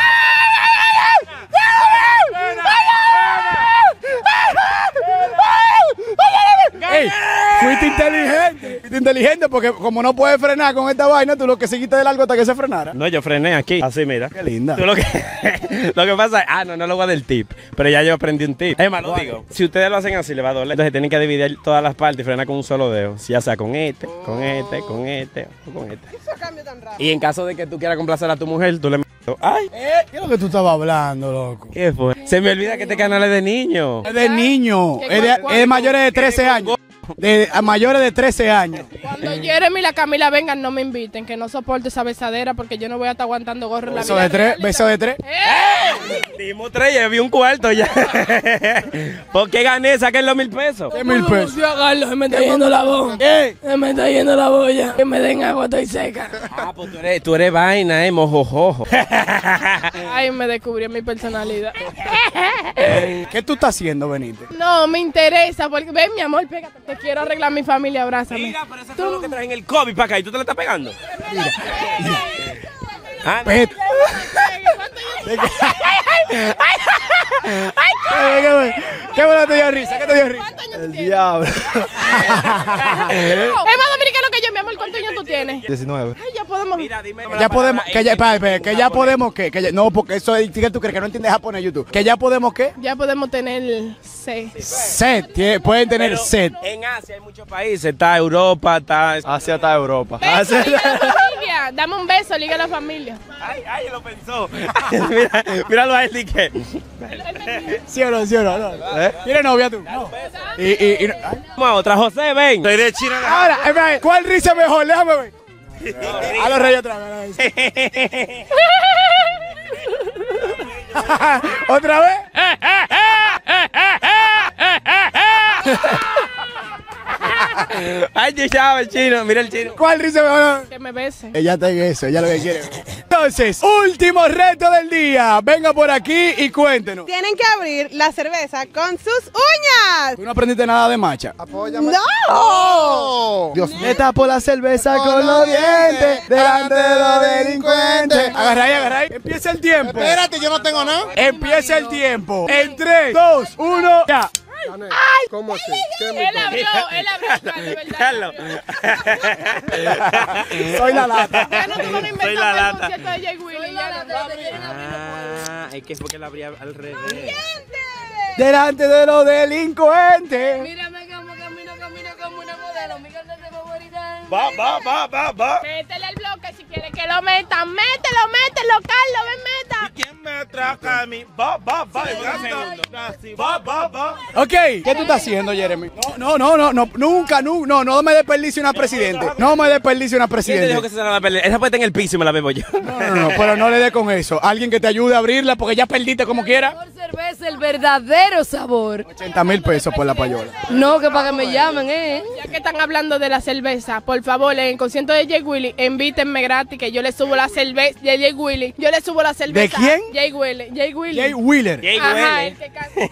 S2: ¡Ey! Fuiste inteligente. Fuiste inteligente porque como no puedes frenar con esta vaina, tú lo que seguiste de largo hasta que se frenara.
S3: No, yo frené aquí. Así, mira.
S2: Qué linda.
S3: Tú lo que, lo que pasa es, ah, no, no lo voy a dar el tip, pero ya yo aprendí un tip. Es más, lo digo, si ustedes lo hacen así, le va a doler. Entonces tienen que dividir todas las partes y frenar con un solo dedo. Ya sea con este, con este, con este o con este.
S9: Eso cambia tan rápido.
S3: Y en caso de que tú quieras complacer a tu mujer, tú le metes, ay,
S2: Eh, ¿Qué es lo que tú estabas hablando, loco?
S3: ¿qué fue? Se me olvida que este canal es de niños.
S2: Es de niño. Es de, es de mayores de trece años. De a mayores de trece años.
S5: Cuando Jeremy y la Camila vengan, no me inviten, que no soporto esa besadera porque yo no voy a estar aguantando gorro en la
S2: Beso
S5: vida
S2: de tres,
S5: real.
S2: beso de tres.
S3: Dimos tres, ya vi un cuarto ya. ¿Por qué gané? Saquen los mil pesos.
S2: ¿Qué mil pesos?
S5: Carlos, se me está yendo la voz.
S2: ¿Qué?
S5: Se me está yendo la boya. Que me den agua, estoy seca.
S3: Ah, pues tú eres, tú eres vaina, eh, mojojojo.
S5: Ay, me descubrió mi personalidad.
S2: ¿Qué tú estás haciendo, Benítez?
S5: No, me interesa, porque ven, mi amor, pégate. Te quiero arreglar mi familia, abrázame.
S3: Mira, pero eso es lo que traen el COVID para acá y tú te lo estás pegando. Ah, no.
S2: Pet. ¿Qué bueno te dio risa? ¿Qué te dio risa?
S5: El diablo. Es más dominicano que yo, mi amor. ¿Cuántos años tú tienes?
S6: diecinueve.
S5: Ay, ya podemos
S3: Mira, dime.
S2: Que ya podemos, que ya, espera, espera, que ya podemos, ¿qué? Que ya- no, porque eso es, ¿qué tú crees que no entiendes japonés YouTube? Que ya podemos, ¿qué?
S5: Ya podemos tener C.
S2: Set, tie- pueden tener set.
S3: En Asia hay muchos países. Está Europa, está.
S13: Asia está Europa.
S5: Beso, liga a la familia. Dame un beso, liga a la familia.
S3: Ay, ay, lo pensó. Mira, míralo a él, y que.
S2: ¿Sí o no? ¿Sí o no? no.
S13: ¿Eh?
S2: ¿Tienes novia tú? No. Y, y, y, ay.
S3: Vamos a otra, José, ven. Soy de China.
S2: Ahora, espera, ¿cuál risa mejor? Déjame ver. A los reyes otra vez. ¿Otra vez?
S3: Ay, yo ya, el chino, mira el chino.
S2: ¿Cuál risa mejor?
S5: Que me bese.
S2: Ella está en eso, ella lo que quiere. Entonces, último reto del día. Venga por aquí y cuéntenos.
S9: Tienen que abrir la cerveza con sus uñas.
S2: ¿Tú no aprendiste nada de macha?
S9: ¡No!
S2: Dios mío. Le tapo la cerveza con los dientes delante de los delincuentes. Agarra ahí, agarra ahí. Empieza el tiempo.
S6: Espérate, yo no tengo nada.
S2: Empieza el tiempo. En tres, dos, uno, ya.
S9: ¡Ay!
S12: ¿Cómo así? ¿Qué me
S5: Él abrió, él abrió, de verdad.
S3: Carlos.
S2: Soy la lata.
S5: Ya no te van a
S3: Soy
S5: inventar
S3: la
S5: para el
S3: lata.
S5: concierto de Jay Willy. Ya no.
S3: Ah, es que es porque la abría al revés.
S2: Delante de los delincuentes.
S11: Mírame cómo camino, camino como una modelo. Mi cantante favorita.
S3: Va, va, va, va, va.
S5: Métele el bloque si quieres que lo metan. Mételo, mételo, Carlos, ven, meta.
S3: ¿Quién me atraca a mí? Va, va, va. Va, va, va.
S2: Ok, ¿qué tú estás haciendo, Jeremy? No, no, no, no, nunca, nunca, no, no me desperdicie una presidente. No me desperdicie una
S3: ¿Quién te dijo
S2: presidente.
S3: que se la va a perder? Esa puede estar en el piso y me la bebo yo.
S2: No, no, no, pero no le dé con eso. Alguien que te ayude a abrirla porque ya perdiste como quiera.
S11: Por cerveza, el verdadero sabor.
S2: ochenta mil pesos por la payola.
S11: No, que para que me llamen, ¿eh?
S5: Ya que están hablando de la cerveza, por favor, en el concierto de Jay Willy, invítenme gratis que yo le subo la cerveza de Jay Willy. Yo le subo la cerveza.
S2: ¿De quién?
S5: Jay Willy. Jay Willy.
S2: Jay Wheeler.
S3: Jay
S5: Ajá,
S3: Willy.
S5: el que canta.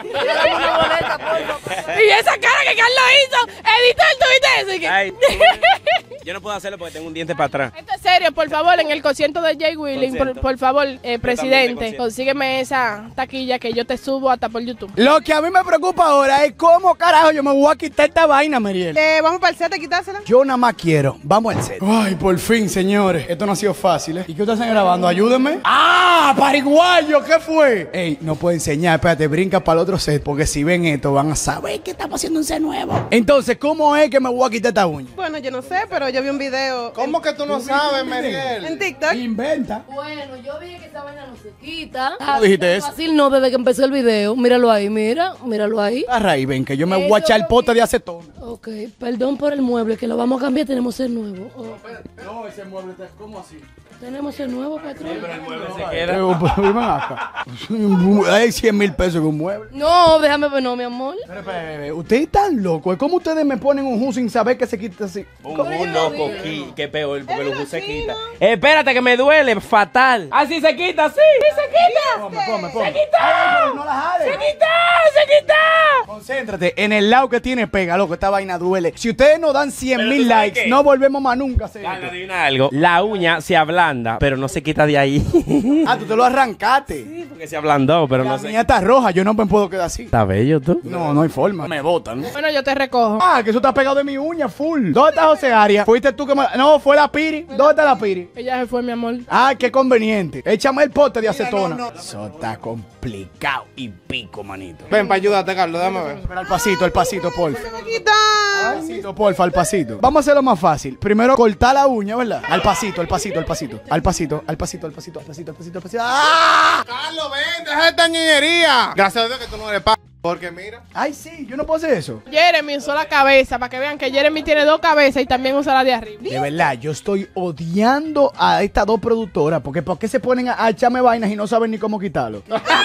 S5: Y esa cara que Carlos hizo, edita el tuit ese. que-
S3: Ay, yo no puedo hacerlo porque tengo un diente para atrás.
S5: Esto es serio, por favor, en el concierto de Jay Willy, por,
S3: Concierto.
S5: por favor, eh, presidente,
S3: concierto.
S5: consígueme esa taquilla que yo te subo hasta por YouTube.
S2: Lo que a mí me preocupa ahora es cómo carajo yo me voy a quitar esta vaina, Mariel.
S9: Eh, vamos para el set a quitársela.
S2: Yo nada más quiero. Vamos al set. Ay, por fin, señores. Esto no ha sido fácil, ¿eh? ¿Y qué ustedes están grabando? Ayúdenme. ¡Ah! ¡Pariguayo! ¿Qué fue? Ey, no puedo enseñar. Espérate, brinca para el otro set. Porque si ven esto, van a saber que estamos haciendo un set nuevo. Entonces, ¿cómo es que me voy a quitar esta uña?
S9: Bueno, yo no sé, pero yo vi un video
S6: ¿Cómo que tú no sabes, Mariel?
S9: en TikTok.
S2: Inventa.
S11: Bueno, yo vi que esa vaina no se quita.
S2: ¿Cómo dijiste eso?
S11: Fácil no, desde que empezó el video. Míralo ahí, mira, míralo ahí.
S2: Agarra ahí, ven, que yo me voy a echar el pote de acetona.
S11: Ok, perdón por el mueble, que lo vamos a cambiar, tenemos el nuevo. Oh,
S2: No, ese mueble está como así.
S11: tenemos el nuevo, patrón.
S2: Pero, pero, ven acá. Hay cien mil pesos en un mueble.
S11: No, déjame ver, no, mi amor.
S2: Pero, espera, espera, espera. Ustedes están locos. ¿Cómo ustedes me ponen un ju sin saber que se quita así?
S3: Un ju loco, qui- qué peor, porque el ju se quita. Espérate que me duele, fatal. Así se quita, sí, sí se quita.
S2: Ponme, ponme, ponme.
S3: ¡Se quitó!
S2: Ay, pero no la jales.
S3: ¡Se quitó! ¡Se quitó!
S2: Concéntrate en el lado que tiene pega, loco. Esta vaina duele. Si ustedes no dan cien
S3: Pero
S2: mil
S3: ¿tú sabes
S2: likes,
S3: qué?
S2: no volvemos más nunca a hacer
S3: Carlos,
S2: esto.
S3: adivina algo. La uña se ablanda, pero no se quita de ahí.
S2: Ah, tú te lo arrancaste.
S3: Porque se ablandó, pero
S2: La
S3: no se
S2: mía está roja, yo no me puedo quedar así.
S3: ¿Está bello tú?
S2: No, no hay forma. Me botan.
S5: Bueno, yo te recojo.
S2: Ah, que eso está pegado de mi uña, full. ¿Dónde está José Arias? ¿Fuiste tú que me... No, fue la Piri. ¿Dónde está la Piri?
S5: Ella se fue, mi amor.
S2: Ah, qué conveniente. Échame el pote de acetona. Eso está complicado y pico, manito.
S6: Ven para ayudarte, Carlos, déjame ver.
S2: Espera, al pasito, al pasito, porfa.
S9: Quitar.
S2: Al pasito, porfa, al pasito. Vamos a hacerlo más fácil. Primero cortar la uña, ¿verdad? Al pasito, al pasito, al pasito. Al pasito, al pasito, al pasito, al pasito, al pasito, al pasito. ¡Ah!
S6: Carlos, ven, deja esta ñeñería. Gracias a Dios que tú no eres pa. Porque mira.
S2: Ay, sí, yo no puedo hacer eso.
S5: Jeremy usó la cabeza para que vean que Jeremy tiene dos cabezas y también usa la de arriba.
S2: De verdad, yo estoy odiando a estas dos productoras. Porque ¿por qué se ponen a, a echarme vainas y no saben ni cómo quitarlo?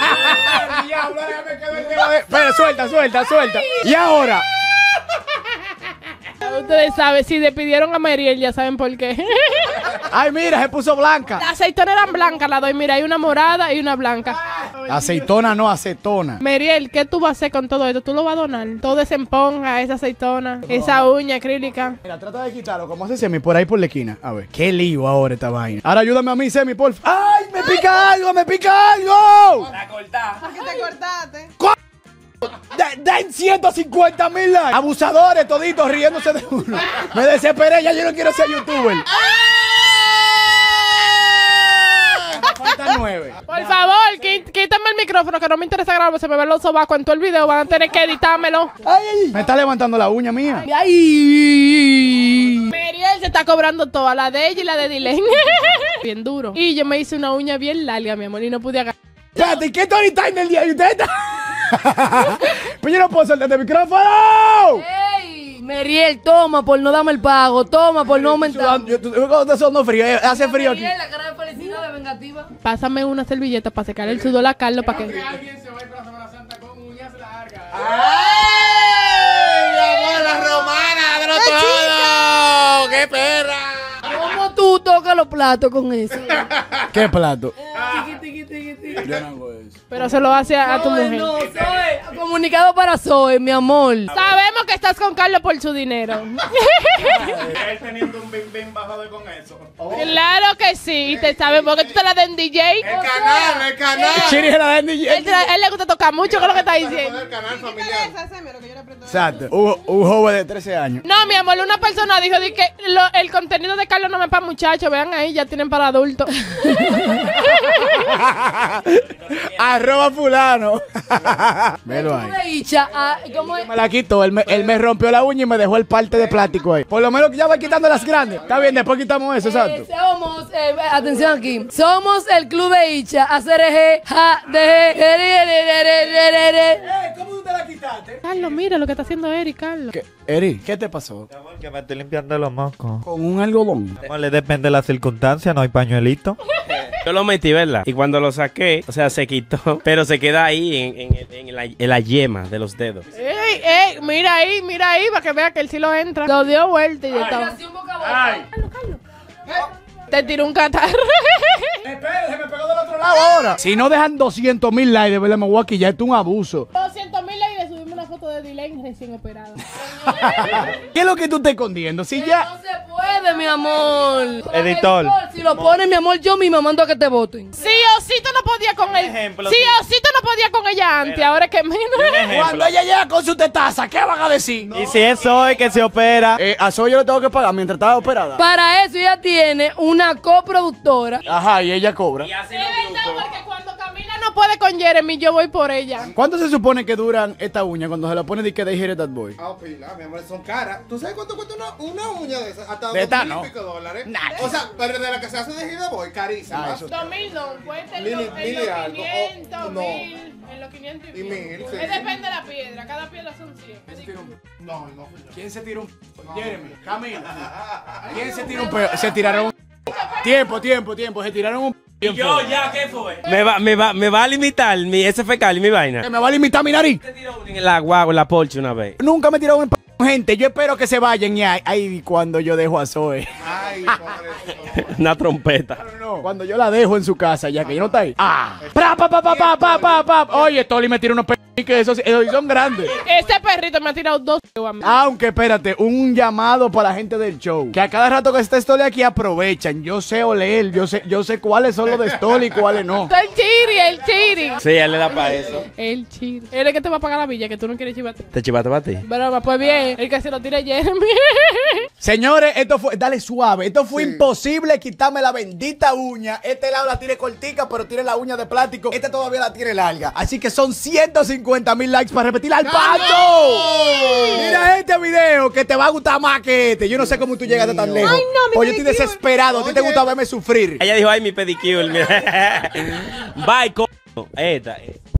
S2: Espera, suelta, suelta, suelta. Y ahora.
S5: Ustedes saben, si despidieron a Mariel, ya saben por qué.
S2: Ay, mira, se puso blanca.
S5: Las aceitonas eran blancas, las doy. Mira, hay una morada y una blanca.
S2: Aceitona, no acetona.
S5: Mariel, ¿qué tú vas a hacer con todo esto? ¿Tú lo vas a donar? Todo esa esponja, esa aceitona, esa uña acrílica.
S2: Mira, trata de quitarlo. ¿Cómo hace Semi? Por ahí por la esquina. A ver, qué lío ahora esta vaina. Ahora ayúdame a mí, Semi, por favor. ¡Ay, me pica algo, me pica algo!
S9: ¿Por qué te cortaste?
S2: De- Den ciento cincuenta mil likes. Abusadores toditos riéndose de uno. Me desesperé, ya yo no quiero ser youtuber. ver.
S5: Por favor, quí- quítame el micrófono, que no me interesa grabar. Se me ven los sobacos en todo el video. Van a tener que editármelo.
S2: Me está levantando la uña mía.
S5: Ay. Meriel se está cobrando toda, la de ella y la de Dylan. Bien duro. Y yo me hice una uña bien larga, mi amor, y no pude agarrar.
S2: Espérate, ¿qué story time del día? ¿Y usted está? Pues yo no puedo soltar el micrófono.
S11: ¡Ey! Meriel, toma por no darme el pago. Toma por no aumentar.
S2: Yo estoy sudando frío. eh, Hace frío aquí.
S11: Meriel, la cara de felicidad, de vengativa.
S5: Pásame una servilleta para secar el sudor a Carlos para que...
S8: Alguien se va a ir para Semana Santa con uñas largas.
S6: ¡Ay, amor, la romana! ¡Dalo todo! ¡Qué perra!
S11: ¿Cómo tú tocas los platos con eso?
S2: ¿Qué plato?
S11: Tiqui, tiqui, tiqui, tiqui.
S2: Yo no hago eso.
S5: Pero se lo hace a, a tu
S11: Zoe,
S5: mujer.
S11: no, Zoe, comunicado para Zoe, mi amor.
S5: Sabemos que estás con Carlos por su dinero.
S12: Él teniendo un bim bim bajado con eso.
S5: Claro que sí, te sabemos que tú te la den D J.
S6: El canal, el canal.
S2: Chiri se la da en D J.
S5: Él, te la- él le gusta tocar mucho, ¿qué es lo que está diciendo?
S6: El canal familiar.
S2: Exacto. Un, un joven de trece años.
S5: No, mi amor, una persona dijo di que lo- el contenido de Carlos no es para muchachos. Vean ahí, ya tienen para adultos.
S2: Arroba fulano. Velo ahí.
S11: De Icha, ah, ¿cómo es?
S2: Me la quitó, él me, él me rompió la uña y me dejó el parte de plástico ahí. Por lo menos que ya va quitando las grandes. Está bien, después quitamos eso,
S11: Eh,
S2: exacto.
S11: somos, eh, atención aquí, somos el club de Icha, A C R G, ja, de G, re, re, re, re, re, re.
S2: ¿Cómo tú te la quitaste?
S5: Carlos, mira lo que está haciendo Eric, Carlos.
S2: ¿Qué? Eri, ¿qué te pasó?
S13: Que me estoy limpiando los mocos.
S2: Con un algodón.
S13: No le depende de la circunstancia, no hay pañuelito.
S3: Yo lo metí, ¿verdad? Y cuando lo saqué, o sea, se quitó, pero se queda ahí en, en, en la, en la yema de los dedos.
S5: Ey, ey, mira ahí, mira ahí, para que vea que él sí lo entra. Lo dio vuelta y ya estaba.
S2: Ay.
S5: Te tiró un catarro.
S2: Espérate, se me pegó del otro lado ahora. Si no dejan doscientos mil likes, de verdad me voy a quillar. Esto es un abuso.
S5: doscientos mil likes y le subimos una foto de Dylan recién operada.
S2: ¿Qué es lo que tú estás escondiendo? Si ya.
S11: No se puede, mi amor.
S13: Editor.
S11: Si lo pones, mi amor, yo misma mando a que te voten.
S5: Sí o sí tú no podías con él.
S13: ejemplo,
S5: Sí
S13: sí.
S5: o sí tú no podías con ella antes. Ahora es que menos.
S2: Cuando ella llega con su tetaza, ¿qué van a decir?
S13: Y si es hoy que se opera.
S2: Eh, a Zoe yo le tengo que pagar mientras estaba operada.
S11: Para eso ella tiene una coproductora.
S2: Ajá, y ella cobra.
S5: Es verdad, porque cuando Camila no puede con Jeremy, yo voy por ella.
S2: ¿Cuánto se supone que duran esta uña cuando se la pone de que they hate that boy?
S6: Ah, pila, mi amor, son caras. ¿Tú sabes cuánto cuesta una, una uña de esas? Hasta
S2: De esta,
S6: dos mil
S2: no.
S6: y pico dólares. O sea, pero de la que se hace de Gida Boy, carísima.
S2: Ah, eso.
S5: Dos mil no, cuesta en
S6: Mil y-
S5: los
S6: mil y
S5: en los
S6: algo, o-
S5: quinientos,
S6: no.
S5: mil. En los quinientos y
S6: Y
S5: mil.
S6: mil, sí.
S5: Es depende de la piedra, cada piedra son cien.
S6: No, no.
S2: ¿Quién se tira un Jeremy, Camila. ¿Quién se tira un peo? Se tiraron un tiempo, tiempo, tiempo. Se tiraron un
S3: Y yo, ya, ¿qué fue? Me va, me va, me va a limitar mi ese fecal y mi vaina.
S2: Que me va a limitar mi nariz.
S3: En el agua o en la Porsche una vez.
S2: Nunca me tiraron un p- gente. Yo espero que se vayan y ay, ay, cuando yo dejo a Zoe.
S6: Ay, pobre.
S3: Una trompeta.
S2: No, cuando yo la dejo en su casa, ya que yo no está ahí. Ah. Pa, pa, pa, pa, pa, pa, pa, pa. Oye, Toli me tira unos p que esos, esos son grandes.
S5: Este perrito me ha tirado dos a mí.
S2: Aunque espérate, un llamado para la gente del show. Que a cada rato que está Stoli aquí aprovechan. Yo sé oler, yo sé, yo sé cuáles son los de Stoli y cuáles no.
S5: El chiri, el chiri.
S3: Sí, él le da para eso.
S5: El chiri. Él es el que te va a pagar la villa, que tú no quieres chivarte.
S3: ¿Te chivaste para ti?
S5: Pero pues bien, el que se lo tire Jeremy.
S2: Señores, esto fue, dale suave, esto fue imposible quitarme la bendita uña. Este lado la tiene cortica, pero tiene la uña de plástico. Este todavía la tiene larga. Así que son ciento cincuenta mil likes para repetir al pato. Mira este video que te va a gustar más que este. Yo no sé cómo tú llegaste tan lejos.
S9: Ay, no, mi
S2: Pues yo estoy
S9: pedicure.
S2: desesperado. A ti te gusta verme sufrir.
S3: Ella dijo, ay, mi pedicure. Mira. Bye, co. Esta. esta.